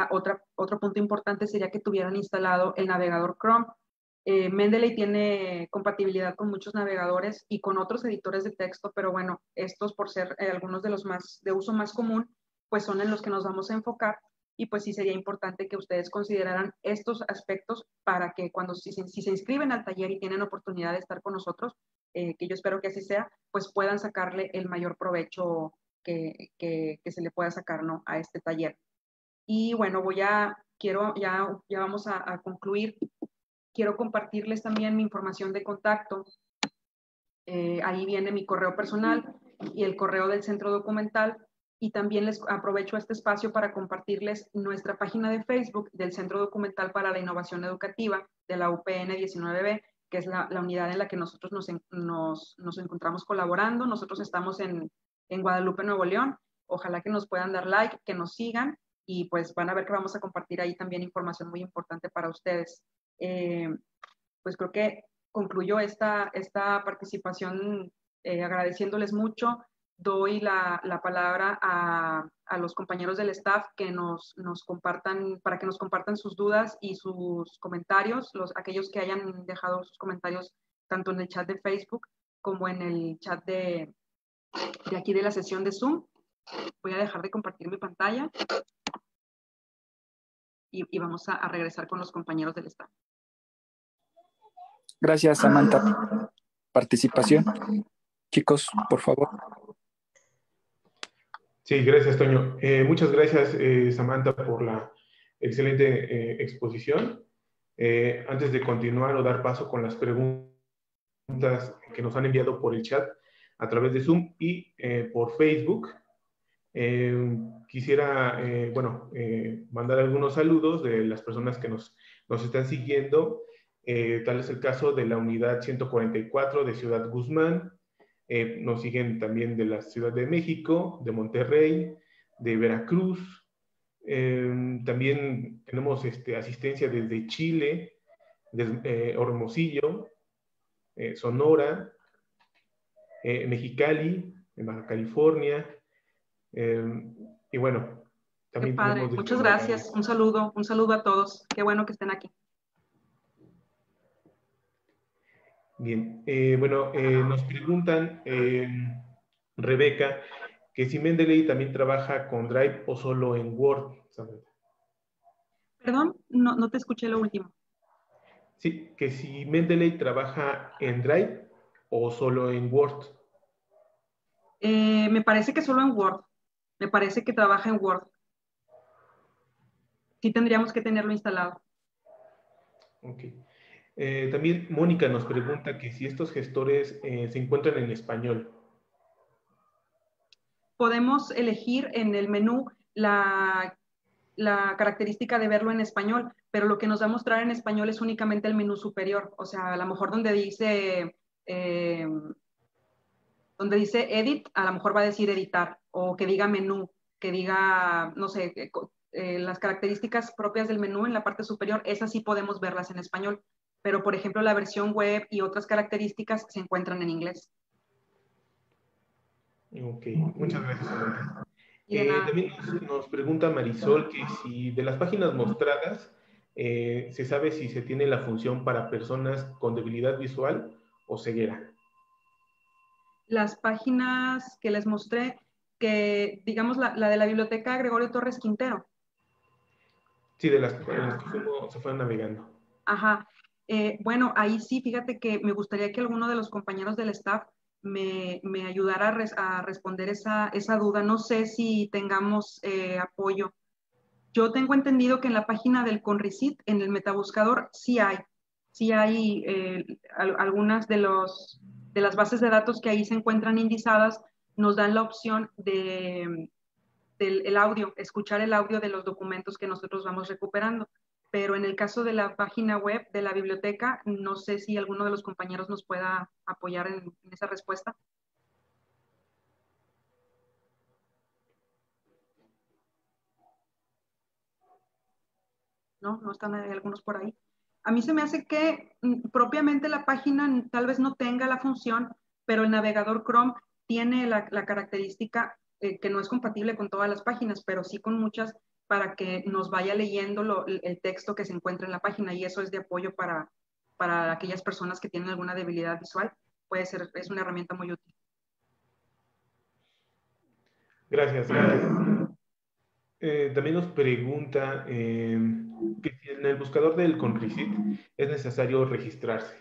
otro punto importante sería que tuvieran instalado el navegador Chrome. Mendeley tiene compatibilidad con muchos navegadores y con otros editores de texto, pero bueno, estos por ser algunos de los de uso más común, pues son en los que nos vamos a enfocar y pues sí sería importante que ustedes consideraran estos aspectos para que si se inscriben al taller y tienen oportunidad de estar con nosotros, que yo espero que así sea, pues puedan sacarle el mayor provecho que se le pueda sacar, ¿no?, a este taller. Y bueno, ya vamos a concluir. Quiero compartirles también mi información de contacto. Ahí viene mi correo personal y el correo del Centro Documental. Y también les aprovecho este espacio para compartirles nuestra página de Facebook del Centro Documental para la Innovación Educativa de la UPN 19B, que es la unidad en la que nosotros nos encontramos colaborando. Nosotros estamos en Guadalupe, Nuevo León. Ojalá que nos puedan dar like, que nos sigan, y pues van a ver que vamos a compartir ahí también información muy importante para ustedes. Pues creo que concluyo esta participación agradeciéndoles mucho. Doy la palabra a los compañeros del staff que nos compartan, para que nos compartan sus dudas y sus comentarios, aquellos que hayan dejado sus comentarios tanto en el chat de Facebook como en el chat de aquí de la sesión de Zoom. Voy a dejar de compartir mi pantalla y vamos a regresar con los compañeros del staff. Gracias, Samantha. Participación. Chicos, por favor. Sí, gracias, Toño. Muchas gracias, Samantha, por la excelente exposición. Antes de continuar o dar paso con las preguntas que nos han enviado por el chat a través de Zoom y por Facebook, quisiera, mandar algunos saludos de las personas que nos están siguiendo. Tal es el caso de la unidad 144 de Ciudad Guzmán. Nos siguen también de la Ciudad de México, de Monterrey, de Veracruz. También tenemos asistencia desde Chile, desde Hermosillo, Sonora, Mexicali, en Baja California. Y bueno, también qué padre. Muchas gracias. Un saludo a todos. Qué bueno que estén aquí. Bien, nos preguntan, Rebeca, que si Mendeley también trabaja con Drive o solo en Word. Perdón, no te escuché lo último. Sí, que si Mendeley trabaja en Drive o solo en Word. Me parece que solo en Word. Me parece que trabaja en Word. Sí tendríamos que tenerlo instalado. Ok. También Mónica nos pregunta que si estos gestores se encuentran en español. Podemos elegir en el menú la característica de verlo en español, pero lo que nos va a mostrar en español es únicamente el menú superior. O sea, a lo mejor donde dice edit, a lo mejor va a decir editar, o que diga menú, que diga, no sé, las características propias del menú en la parte superior, esas sí podemos verlas en español. Pero, por ejemplo, la versión web y otras características se encuentran en inglés. Ok, muchas gracias, Samantha. También nos pregunta Marisol que si de las páginas mostradas se sabe si se tiene la función para personas con debilidad visual o ceguera. Las páginas que les mostré, que digamos la de la biblioteca Gregorio Torres Quintero. Sí, de las que se fueron navegando. Ajá. Bueno, ahí sí, fíjate que me gustaría que alguno de los compañeros del staff me ayudara a responder esa duda. No sé si tengamos apoyo. Yo tengo entendido que en la página del CONRICIT, en el metabuscador, sí hay algunas de las bases de datos que ahí se encuentran indizadas, nos dan la opción del audio, escuchar el audio de los documentos que nosotros vamos recuperando. Pero en el caso de la página web de la biblioteca, no sé si alguno de los compañeros nos pueda apoyar en esa respuesta. ¿No están algunos por ahí? A mí se me hace que propiamente la página tal vez no tenga la función, pero el navegador Chrome tiene la característica que no es compatible con todas las páginas, pero sí con muchas, para que nos vaya leyendo el texto que se encuentra en la página, y eso es de apoyo para aquellas personas que tienen alguna debilidad visual. Es una herramienta muy útil. Gracias. También nos pregunta que si en el buscador del CONRICIT es necesario registrarse.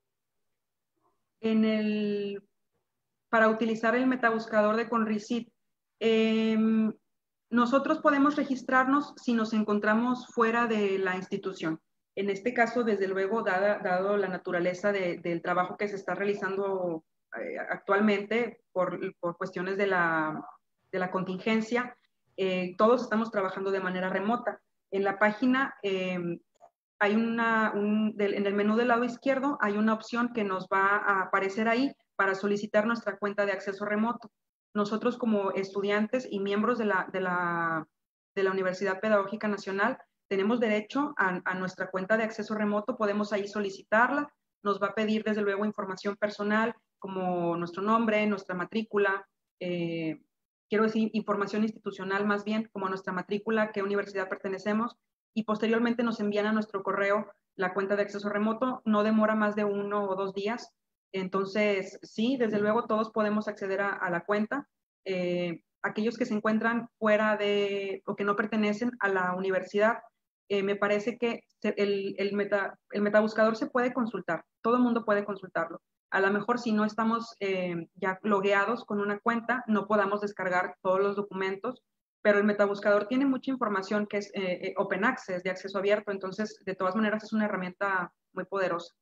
Para utilizar el metabuscador de CONRICIT, Nosotros podemos registrarnos si nos encontramos fuera de la institución. En este caso, desde luego, dado la naturaleza del trabajo que se está realizando actualmente por cuestiones de la contingencia, todos estamos trabajando de manera remota. En la página hay en el menú del lado izquierdo hay una opción que nos va a aparecer ahí para solicitar nuestra cuenta de acceso remoto. Nosotros como estudiantes y miembros de la Universidad Pedagógica Nacional tenemos derecho a nuestra cuenta de acceso remoto, podemos ahí solicitarla, nos va a pedir desde luego información personal como nuestro nombre, nuestra matrícula, quiero decir información institucional más bien, como nuestra matrícula, qué universidad pertenecemos, y posteriormente nos envían a nuestro correo la cuenta de acceso remoto, no demora más de 1 o 2 días. Entonces, sí, desde luego todos podemos acceder a la cuenta. Aquellos que se encuentran fuera o que no pertenecen a la universidad, me parece que el metabuscador se puede consultar, todo el mundo puede consultarlo. A lo mejor si no estamos ya logueados con una cuenta, no podamos descargar todos los documentos, pero el metabuscador tiene mucha información que es open access, de acceso abierto, entonces de todas maneras es una herramienta muy poderosa.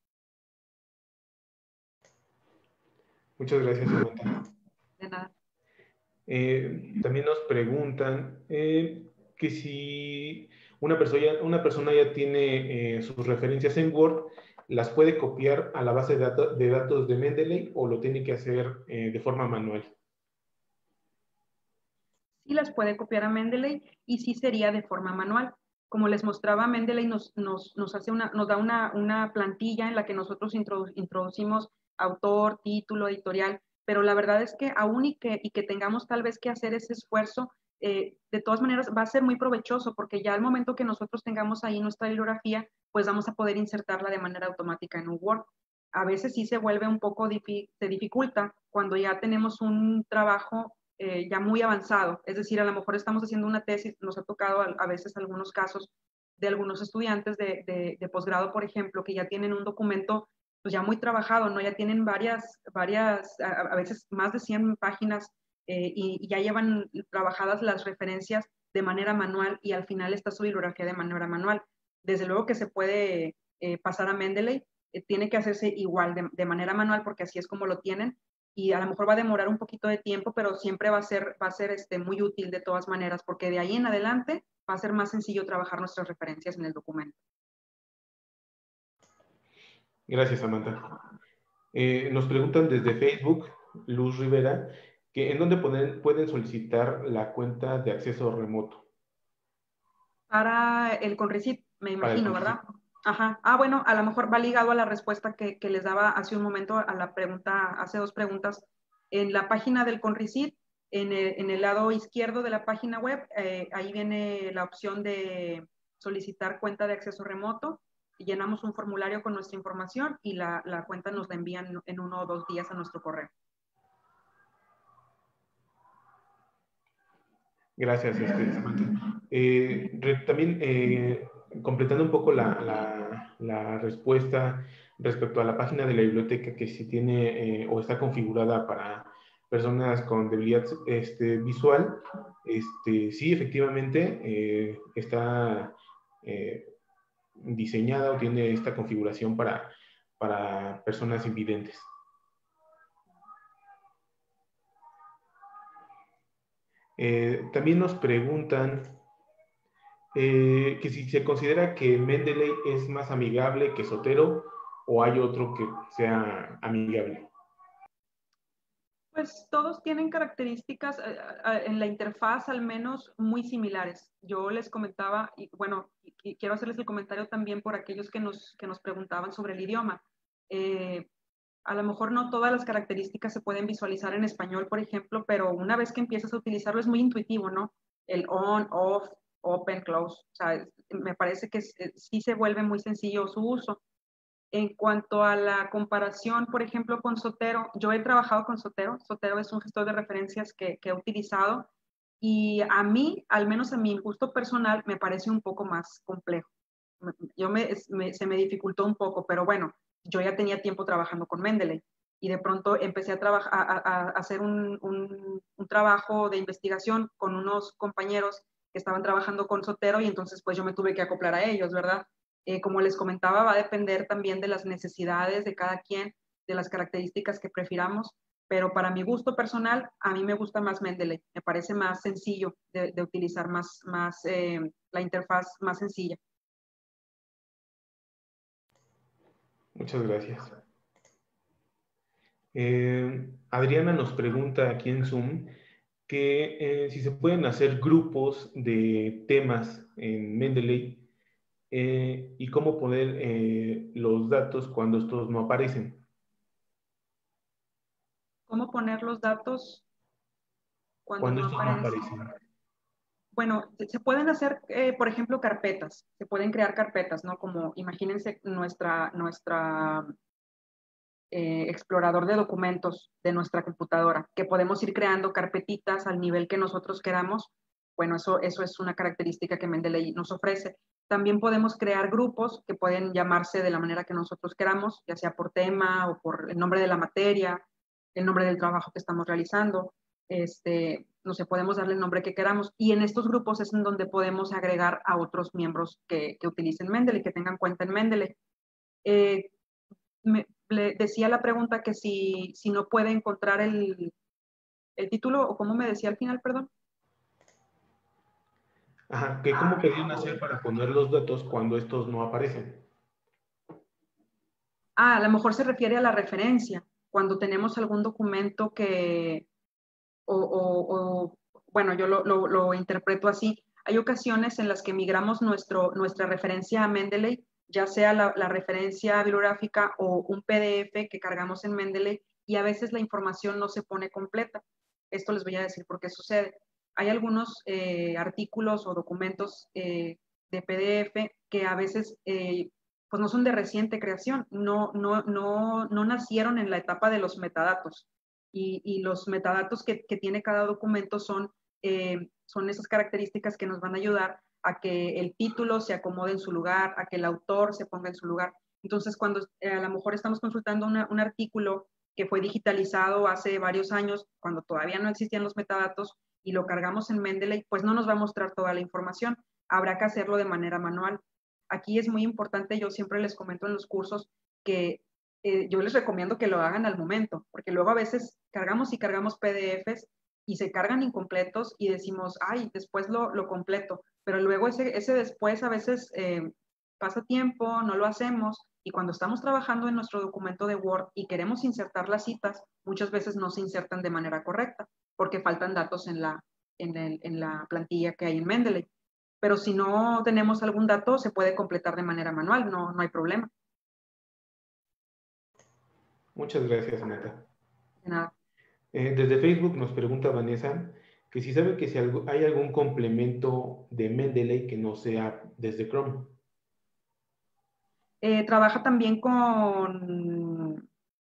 Muchas gracias, Samantha. De nada. También nos preguntan que si una persona ya tiene sus referencias en Word, ¿las puede copiar a la base de datos de Mendeley o lo tiene que hacer de forma manual? Sí las puede copiar a Mendeley y sí sería de forma manual. Como les mostraba, Mendeley nos da una plantilla en la que nosotros introducimos autor, título, editorial, pero la verdad es que aún y que tengamos tal vez que hacer ese esfuerzo, de todas maneras va a ser muy provechoso porque ya al momento que nosotros tengamos ahí nuestra bibliografía, pues vamos a poder insertarla de manera automática en un Word. A veces sí se vuelve un poco, se dificulta cuando ya tenemos un trabajo ya muy avanzado, es decir, a lo mejor estamos haciendo una tesis, nos ha tocado a veces algunos casos de algunos estudiantes de posgrado, por ejemplo, que ya tienen un documento pues ya muy trabajado, ¿no? Ya tienen varias a veces más de 100 páginas y ya llevan trabajadas las referencias de manera manual y al final está su bibliografía de manera manual. Desde luego que se puede pasar a Mendeley, tiene que hacerse igual de manera manual porque así es como lo tienen y a lo mejor va a demorar un poquito de tiempo, pero siempre va a ser muy útil de todas maneras porque de ahí en adelante va a ser más sencillo trabajar nuestras referencias en el documento. Gracias, Samantha. Nos preguntan desde Facebook, Luz Rivera, que en dónde pueden solicitar la cuenta de acceso remoto. Para el Conrecit, me imagino, ¿verdad? Ajá. Ah, bueno, a lo mejor va ligado a la respuesta que les daba hace un momento a la pregunta, hace 2 preguntas. En la página del Conrecit, en el lado izquierdo de la página web, ahí viene la opción de solicitar cuenta de acceso remoto. Llenamos un formulario con nuestra información y la cuenta nos la envían en 1 o 2 días a nuestro correo. Gracias, Samantha. También completando un poco la respuesta respecto a la página de la biblioteca que si tiene o está configurada para personas con debilidad visual, sí, efectivamente está diseñada o tiene esta configuración para personas invidentes. También nos preguntan que si se considera que Mendeley es más amigable que Zotero o hay otro que sea amigable. Pues todos tienen características en la interfaz al menos muy similares. Yo les comentaba, y bueno, y quiero hacerles el comentario también por aquellos que nos preguntaban sobre el idioma. A lo mejor no todas las características se pueden visualizar en español, por ejemplo, pero una vez que empiezas a utilizarlo es muy intuitivo, ¿no? El on, off, open, close. O sea, me parece que sí se vuelve muy sencillo su uso. En cuanto a la comparación, por ejemplo, con Zotero, yo he trabajado con Zotero. Zotero es un gestor de referencias que he utilizado y a mí, al menos a mi gusto personal, me parece un poco más complejo. Se me dificultó un poco, pero bueno, yo ya tenía tiempo trabajando con Mendeley. y de pronto empecé a hacer un trabajo de investigación con unos compañeros que estaban trabajando con Zotero y entonces pues yo me tuve que acoplar a ellos, ¿verdad? Como les comentaba, va a depender también de las necesidades de cada quien, de las características que prefiramos, pero para mi gusto personal, a mí me gusta más Mendeley, me parece más sencillo de utilizar, la interfaz más sencilla. Muchas gracias. Adriana nos pregunta aquí en Zoom que si se pueden hacer grupos de temas en Mendeley y cómo poner los datos cuando estos no aparecen. ¿Cómo poner los datos cuando no Estos no aparecen? aparecen. Bueno, se pueden hacer, por ejemplo, carpetas. Se pueden crear carpetas, ¿no? Como imagínense nuestra explorador de documentos de nuestra computadora, que podemos ir creando carpetitas al nivel que nosotros queramos. Bueno, eso es una característica que Mendeley nos ofrece. También podemos crear grupos que pueden llamarse de la manera que nosotros queramos, ya sea por tema o por el nombre de la materia, el nombre del trabajo que estamos realizando. No sé, podemos darle el nombre que queramos. Y en estos grupos es en donde podemos agregar a otros miembros que utilicen Mendeley, que tengan cuenta en Mendeley. Le decía la pregunta que si no puede encontrar el título, o cómo me decía al final, perdón. Ajá, que cómo querían hacer para poner los datos cuando estos no aparecen. A lo mejor se refiere a la referencia, cuando tenemos algún documento que, bueno, yo lo interpreto así. Hay ocasiones en las que migramos nuestra referencia a Mendeley, ya sea la referencia bibliográfica o un PDF que cargamos en Mendeley, y a veces la información no se pone completa. Esto les voy a decir por qué sucede. Hay algunos artículos o documentos de PDF que a veces pues no son de reciente creación, no nacieron en la etapa de los metadatos. Y los metadatos que tiene cada documento son esas características que nos van a ayudar a que el título se acomode en su lugar, a que el autor se ponga en su lugar. Entonces, cuando a lo mejor estamos consultando un artículo que fue digitalizado hace varios años, cuando todavía no existían los metadatos, y lo cargamos en Mendeley, pues no nos va a mostrar toda la información. Habrá que hacerlo de manera manual. Aquí es muy importante, yo siempre les comento en los cursos que yo les recomiendo que lo hagan al momento, porque luego a veces cargamos y cargamos PDFs y se cargan incompletos y decimos, ay, después lo completo, pero luego ese después a veces pasa tiempo, no lo hacemos, y cuando estamos trabajando en nuestro documento de Word y queremos insertar las citas, muchas veces no se insertan de manera correcta, porque faltan datos en la plantilla que hay en Mendeley. Pero si no tenemos algún dato, se puede completar de manera manual, no hay problema. Muchas gracias, Aneta. De nada. Desde Facebook nos pregunta Vanessa que si sabe que si hay algún complemento de Mendeley que no sea desde Chrome. Trabaja también con...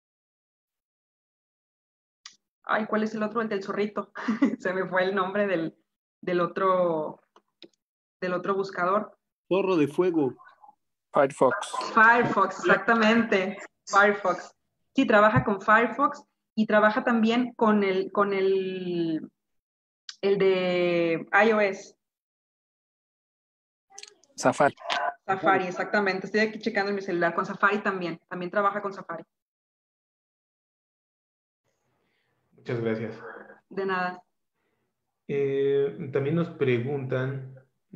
Ay, ¿cuál es el otro? El del zorrito. Se me fue el nombre del otro buscador. Zorro de fuego. Firefox. Firefox, exactamente. Firefox. Sí, trabaja con Firefox y trabaja también con el de iOS. Safari. Safari, exactamente. Estoy aquí checando en mi celular. Con Safari también. También trabaja con Safari. Muchas gracias. De nada. También nos preguntan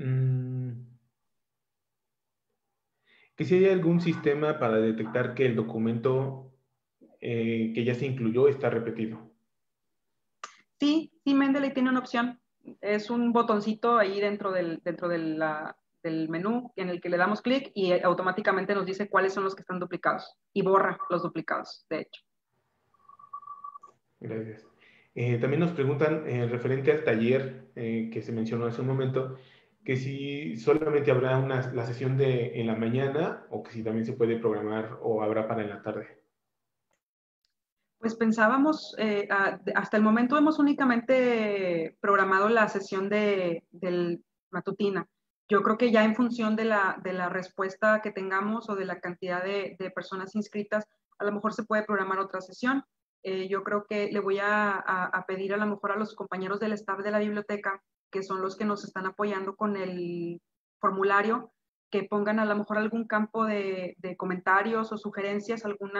que si hay algún sistema para detectar que el documento que ya se incluyó está repetido. Sí, Mendeley tiene una opción. Es un botoncito ahí dentro del menú en el que le damos clic y automáticamente nos dice cuáles son los que están duplicados y borra los duplicados, de hecho. Gracias. También nos preguntan referente al taller que se mencionó hace un momento, que si solamente habrá la sesión en la mañana o que si también se puede programar o habrá para en la tarde. Pues pensábamos, hasta el momento hemos únicamente programado la sesión del matutina. Yo creo que ya en función de la respuesta que tengamos o de la cantidad de personas inscritas, a lo mejor se puede programar otra sesión. Yo creo que le voy a pedir a lo mejor a los compañeros del staff de la biblioteca, que son los que nos están apoyando con el formulario, que pongan a lo mejor algún campo de comentarios o sugerencias, algún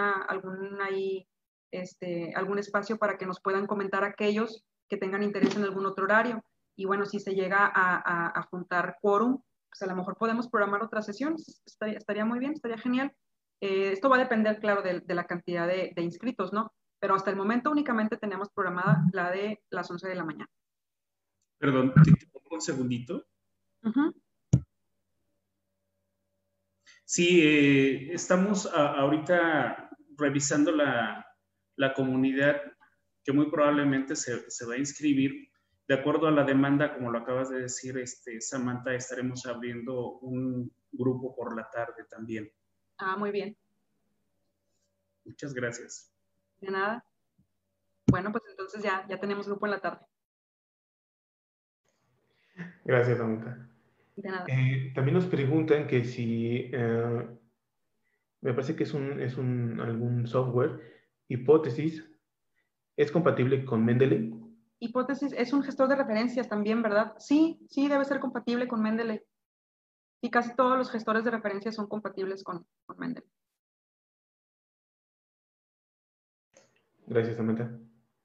espacio para que nos puedan comentar aquellos que tengan interés en algún otro horario. Y bueno, si se llega a juntar quórum, pues a lo mejor podemos programar otra sesión. Estaría muy bien, estaría genial. Esto va a depender, claro, de la cantidad de inscritos, ¿no? Pero hasta el momento únicamente tenemos programada la de las 11 de la mañana. Perdón, ¿te pongo un segundito? Uh-huh. Sí, estamos ahorita revisando la comunidad que muy probablemente se va a inscribir. De acuerdo a la demanda, como lo acabas de decir, Samantha, estaremos abriendo un grupo por la tarde también. Ah, muy bien. Muchas gracias. De nada. Bueno, pues entonces ya tenemos grupo en la tarde. Gracias, Samantha. De nada. También nos preguntan que si, me parece que es algún software, Hipótesis, ¿es compatible con Mendeley? Hipótesis es un gestor de referencias también, ¿verdad? Sí, debe ser compatible con Mendeley. Y casi todos los gestores de referencias son compatibles con Mendeley. Gracias, Samantha.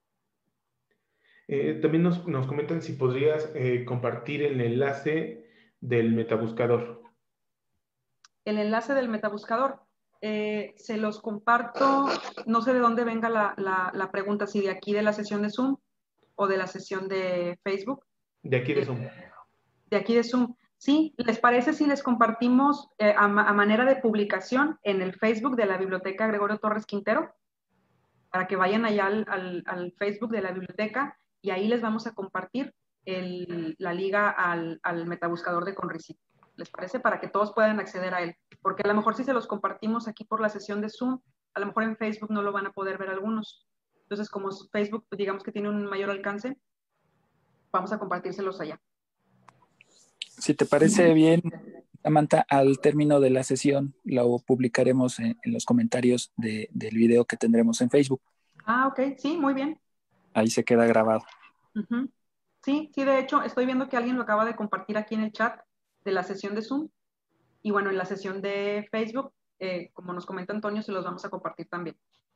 También nos comentan si podrías compartir el enlace del metabuscador. El enlace del metabuscador, se los comparto, no sé de dónde venga la pregunta, si de aquí de la sesión de Zoom o de la sesión de Facebook. De aquí de Zoom. De aquí de Zoom. Sí, ¿les parece si les compartimos a manera de publicación en el Facebook de la Biblioteca Gregorio Torres Quintero? Para que vayan allá al Facebook de la biblioteca y ahí les vamos a compartir la liga al metabuscador de Conricit. ¿Les parece? Para que todos puedan acceder a él. Porque a lo mejor si se los compartimos aquí por la sesión de Zoom, a lo mejor en Facebook no lo van a poder ver algunos. Entonces, como Facebook, digamos que tiene un mayor alcance, vamos a compartírselos allá. Si te parece bien, Samantha, al término de la sesión lo publicaremos en los comentarios del video que tendremos en Facebook. Ah, ok, sí, muy bien. Ahí se queda grabado. Uh-huh. Sí, de hecho, estoy viendo que alguien lo acaba de compartir aquí en el chat de la sesión de Zoom. Y bueno, en la sesión de Facebook, como nos comenta Antonio, se los vamos a compartir también.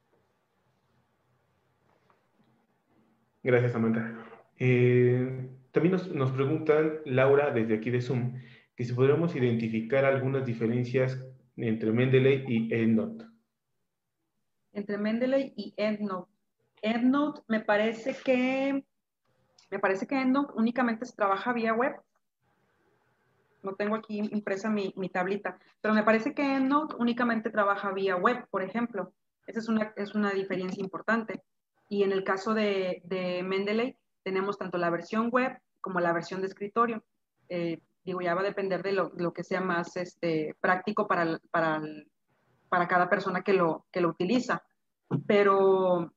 Gracias, Samantha. También nos preguntan, Laura, desde aquí de Zoom, que si podríamos identificar algunas diferencias entre Mendeley y EndNote. Entre Mendeley y EndNote. EndNote me parece que EndNote únicamente se trabaja vía web. No tengo aquí impresa mi tablita, pero me parece que EndNote únicamente trabaja vía web, por ejemplo. Esa es una diferencia importante. Y en el caso de Mendeley, tenemos tanto la versión web como la versión de escritorio. Ya va a depender de lo que sea más práctico para cada persona que lo utiliza. Pero,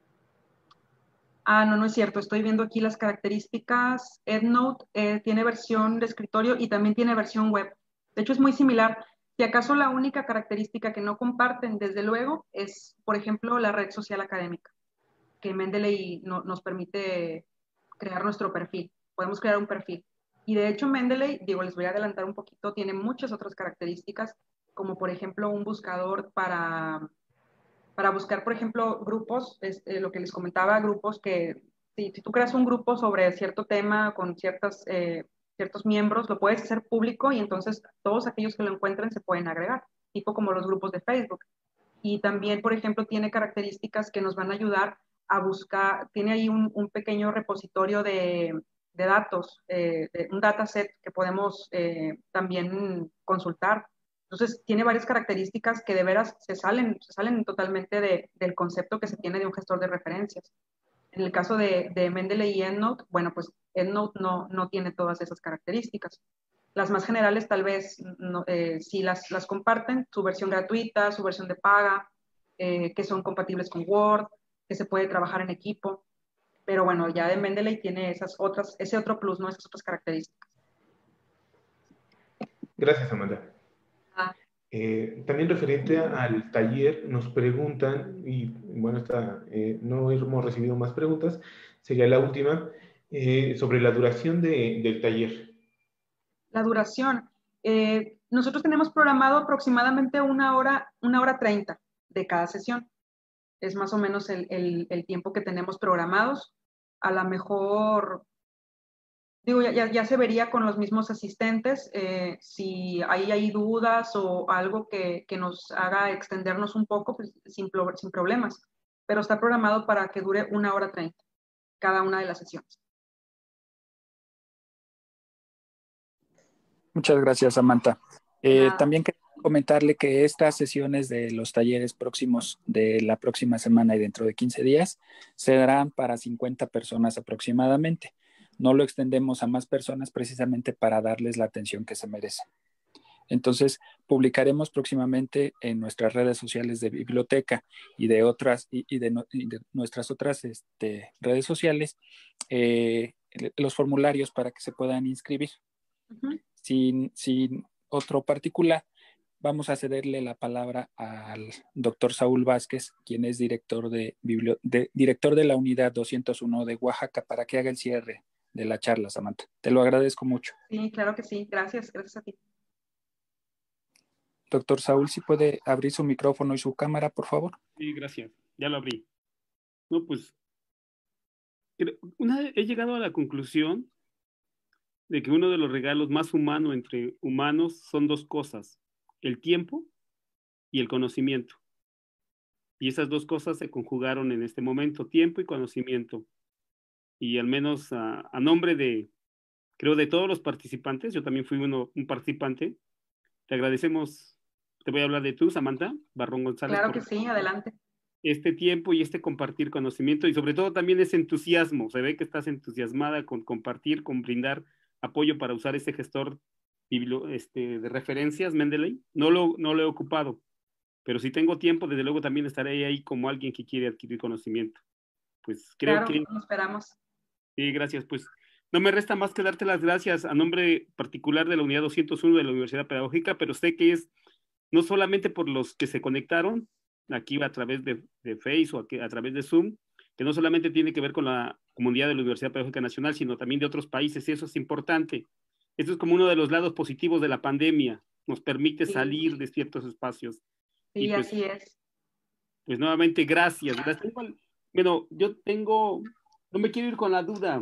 no es cierto. Estoy viendo aquí las características. EndNote tiene versión de escritorio y también tiene versión web. De hecho, es muy similar. Si acaso la única característica que no comparten, desde luego, es, por ejemplo, la red social académica, que Mendeley nos permite crear nuestro perfil. Podemos crear un perfil. Y de hecho, Mendeley, les voy a adelantar un poquito, tiene muchas otras características, como por ejemplo un buscador para buscar, por ejemplo, grupos, lo que les comentaba, grupos que, si tú creas un grupo sobre cierto tema con ciertos miembros, lo puedes hacer público y entonces todos aquellos que lo encuentren se pueden agregar, tipo como los grupos de Facebook. Y también, por ejemplo, tiene características que nos van a ayudar a buscar, tiene ahí un pequeño repositorio de datos, un dataset que podemos también consultar. Entonces, tiene varias características que de veras se salen totalmente del concepto que se tiene de un gestor de referencias. En el caso de Mendeley y EndNote, bueno, pues EndNote no tiene todas esas características. Las más generales tal vez sí las comparten, su versión gratuita, su versión de paga, que son compatibles con Word, que se puede trabajar en equipo. Pero bueno, ya de Mendeley tiene ese otro plus, ¿no? Esas otras características. Gracias, Amanda. También referente al taller, nos preguntan, y bueno, no hemos recibido más preguntas, sería la última, sobre la duración del taller. La duración. Nosotros tenemos programado aproximadamente 1 hora 30 de cada sesión. Es más o menos el tiempo que tenemos programados. A lo mejor, digo, ya se vería con los mismos asistentes si hay dudas o algo que nos haga extendernos un poco, pues, sin problemas. Pero está programado para que dure 1 hora 30 cada una de las sesiones. Muchas gracias, Samantha. También quería comentarle que estas sesiones de los talleres próximos de la próxima semana y dentro de 15 días se darán para 50 personas aproximadamente. No lo extendemos a más personas precisamente para darles la atención que se merecen. Entonces, publicaremos próximamente en nuestras redes sociales de biblioteca y de otras y de nuestras otras redes sociales los formularios para que se puedan inscribir. Uh-huh. Sin otro particular, vamos a cederle la palabra al doctor Saúl Vázquez, quien es director director de la unidad 201 de Oaxaca, para que haga el cierre de la charla, Samantha. Te lo agradezco mucho. Sí, claro que sí. Gracias a ti. Doctor Saúl, ¿sí puede abrir su micrófono y su cámara, por favor? Sí, gracias. Ya lo abrí. No, pues, he llegado a la conclusión de que uno de los regalos más humanos entre humanos son dos cosas: el tiempo y el conocimiento. Y esas dos cosas se conjugaron en este momento, tiempo y conocimiento. Y al menos a nombre de, creo, de todos los participantes, yo también fui un participante, te agradecemos. Te voy a hablar de tú, Samantha Barrón González. Claro que sí, adelante. Este tiempo y este compartir conocimiento, y sobre todo también ese entusiasmo. Se ve que estás entusiasmada con compartir, con brindar apoyo para usar este gestor de referencias, Mendeley. No lo he ocupado, pero si tengo tiempo, desde luego también estaré ahí como alguien que quiere adquirir conocimiento. Pues creo claro, que... lo esperamos. Sí, gracias. Pues no me resta más que darte las gracias a nombre particular de la Unidad 201 de la Universidad Pedagógica, pero sé que es no solamente por los que se conectaron aquí a través de Facebook o a través de Zoom, que no solamente tiene que ver con la comunidad de la Universidad Pedagógica Nacional, sino también de otros países, y eso es importante. Esto es como uno de los lados positivos de la pandemia, nos permite salir de ciertos espacios. Sí, y pues, así es. Pues nuevamente, gracias. Bueno, yo no me quiero ir con la duda.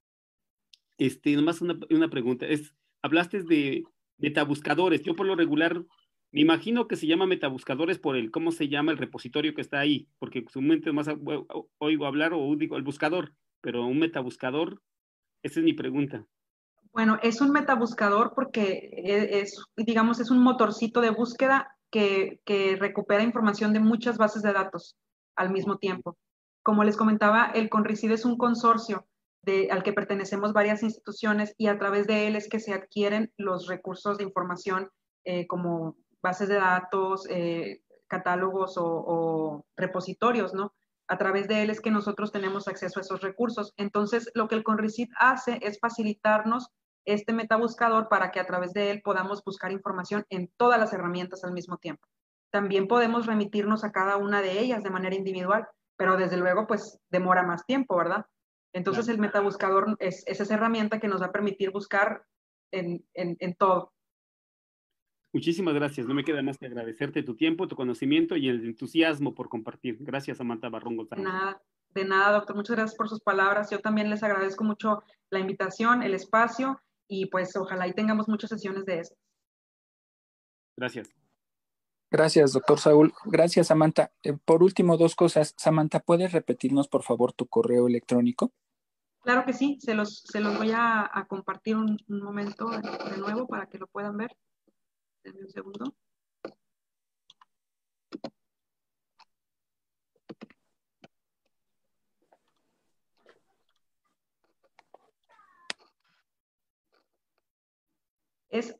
Nomás una pregunta. Hablaste de metabuscadores. Yo por lo regular me imagino que se llama metabuscadores por ¿cómo se llama el repositorio que está ahí? Porque comúnmente más oigo hablar o digo el buscador, pero un metabuscador, esa es mi pregunta. Bueno, es un metabuscador porque digamos, es un motorcito de búsqueda que recupera información de muchas bases de datos al mismo tiempo. Como les comentaba, el CONRICID es un consorcio al que pertenecemos varias instituciones, y a través de él es que se adquieren los recursos de información como bases de datos, catálogos o repositorios, ¿no? A través de él es que nosotros tenemos acceso a esos recursos. Entonces, lo que el CONRICID hace es facilitarnos este metabuscador para que a través de él podamos buscar información en todas las herramientas al mismo tiempo. También podemos remitirnos a cada una de ellas de manera individual, pero desde luego, pues, demora más tiempo, ¿verdad? Entonces, claro, el metabuscador es esa herramienta que nos va a permitir buscar en todo. Muchísimas gracias. No me queda más que agradecerte tu tiempo, tu conocimiento y el entusiasmo por compartir. Gracias, Samantha Barrón González. De nada, doctor. Muchas gracias por sus palabras. Yo también les agradezco mucho la invitación, el espacio, y pues ojalá y tengamos muchas sesiones de estas. Gracias. Gracias, doctor Saúl. Gracias, Samantha. Por último, dos cosas. Samantha, ¿puedes repetirnos, por favor, tu correo electrónico? Claro que sí. Se los voy a compartir un momento de nuevo para que lo puedan ver. Denme un segundo. Es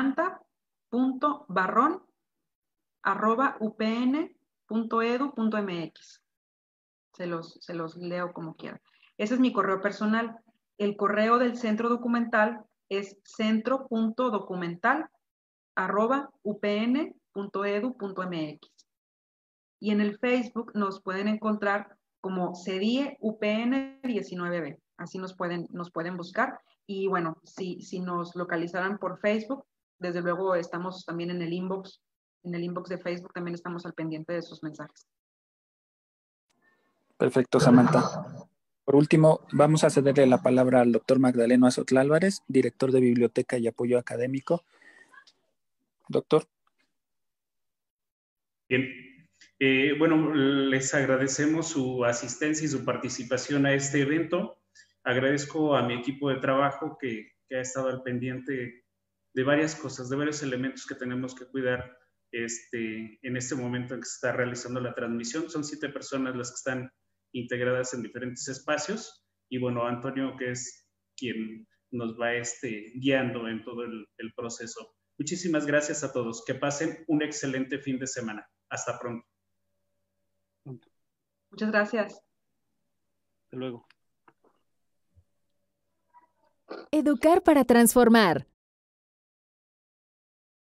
samantha.barron@upn.edu.mx. Se los leo como quieran. Ese es mi correo personal. El correo del centro documental es centro.documental@upn.edu.mx. cedie.edu.mx. Y en el Facebook nos pueden encontrar como CEDIE UPN 19B. Así nos pueden buscar. Y bueno, si nos localizaran por Facebook, desde luego estamos también en el inbox de Facebook, también estamos al pendiente de sus mensajes. Perfecto, Samantha. Por último, vamos a cederle la palabra al doctor Magdaleno Azotla Álvarez, director de Biblioteca y Apoyo Académico. Doctor. Bien. Bueno, les agradecemos su asistencia y su participación a este evento. Agradezco a mi equipo de trabajo que ha estado al pendiente de varias cosas, de varios elementos que tenemos que cuidar en este momento en que se está realizando la transmisión. Son 7 personas las que están integradas en diferentes espacios. Y bueno, Antonio, que es quien nos va guiando en todo el proceso. Muchísimas gracias a todos. Que pasen un excelente fin de semana. Hasta pronto. Muchas gracias. Hasta luego. Educar para transformar.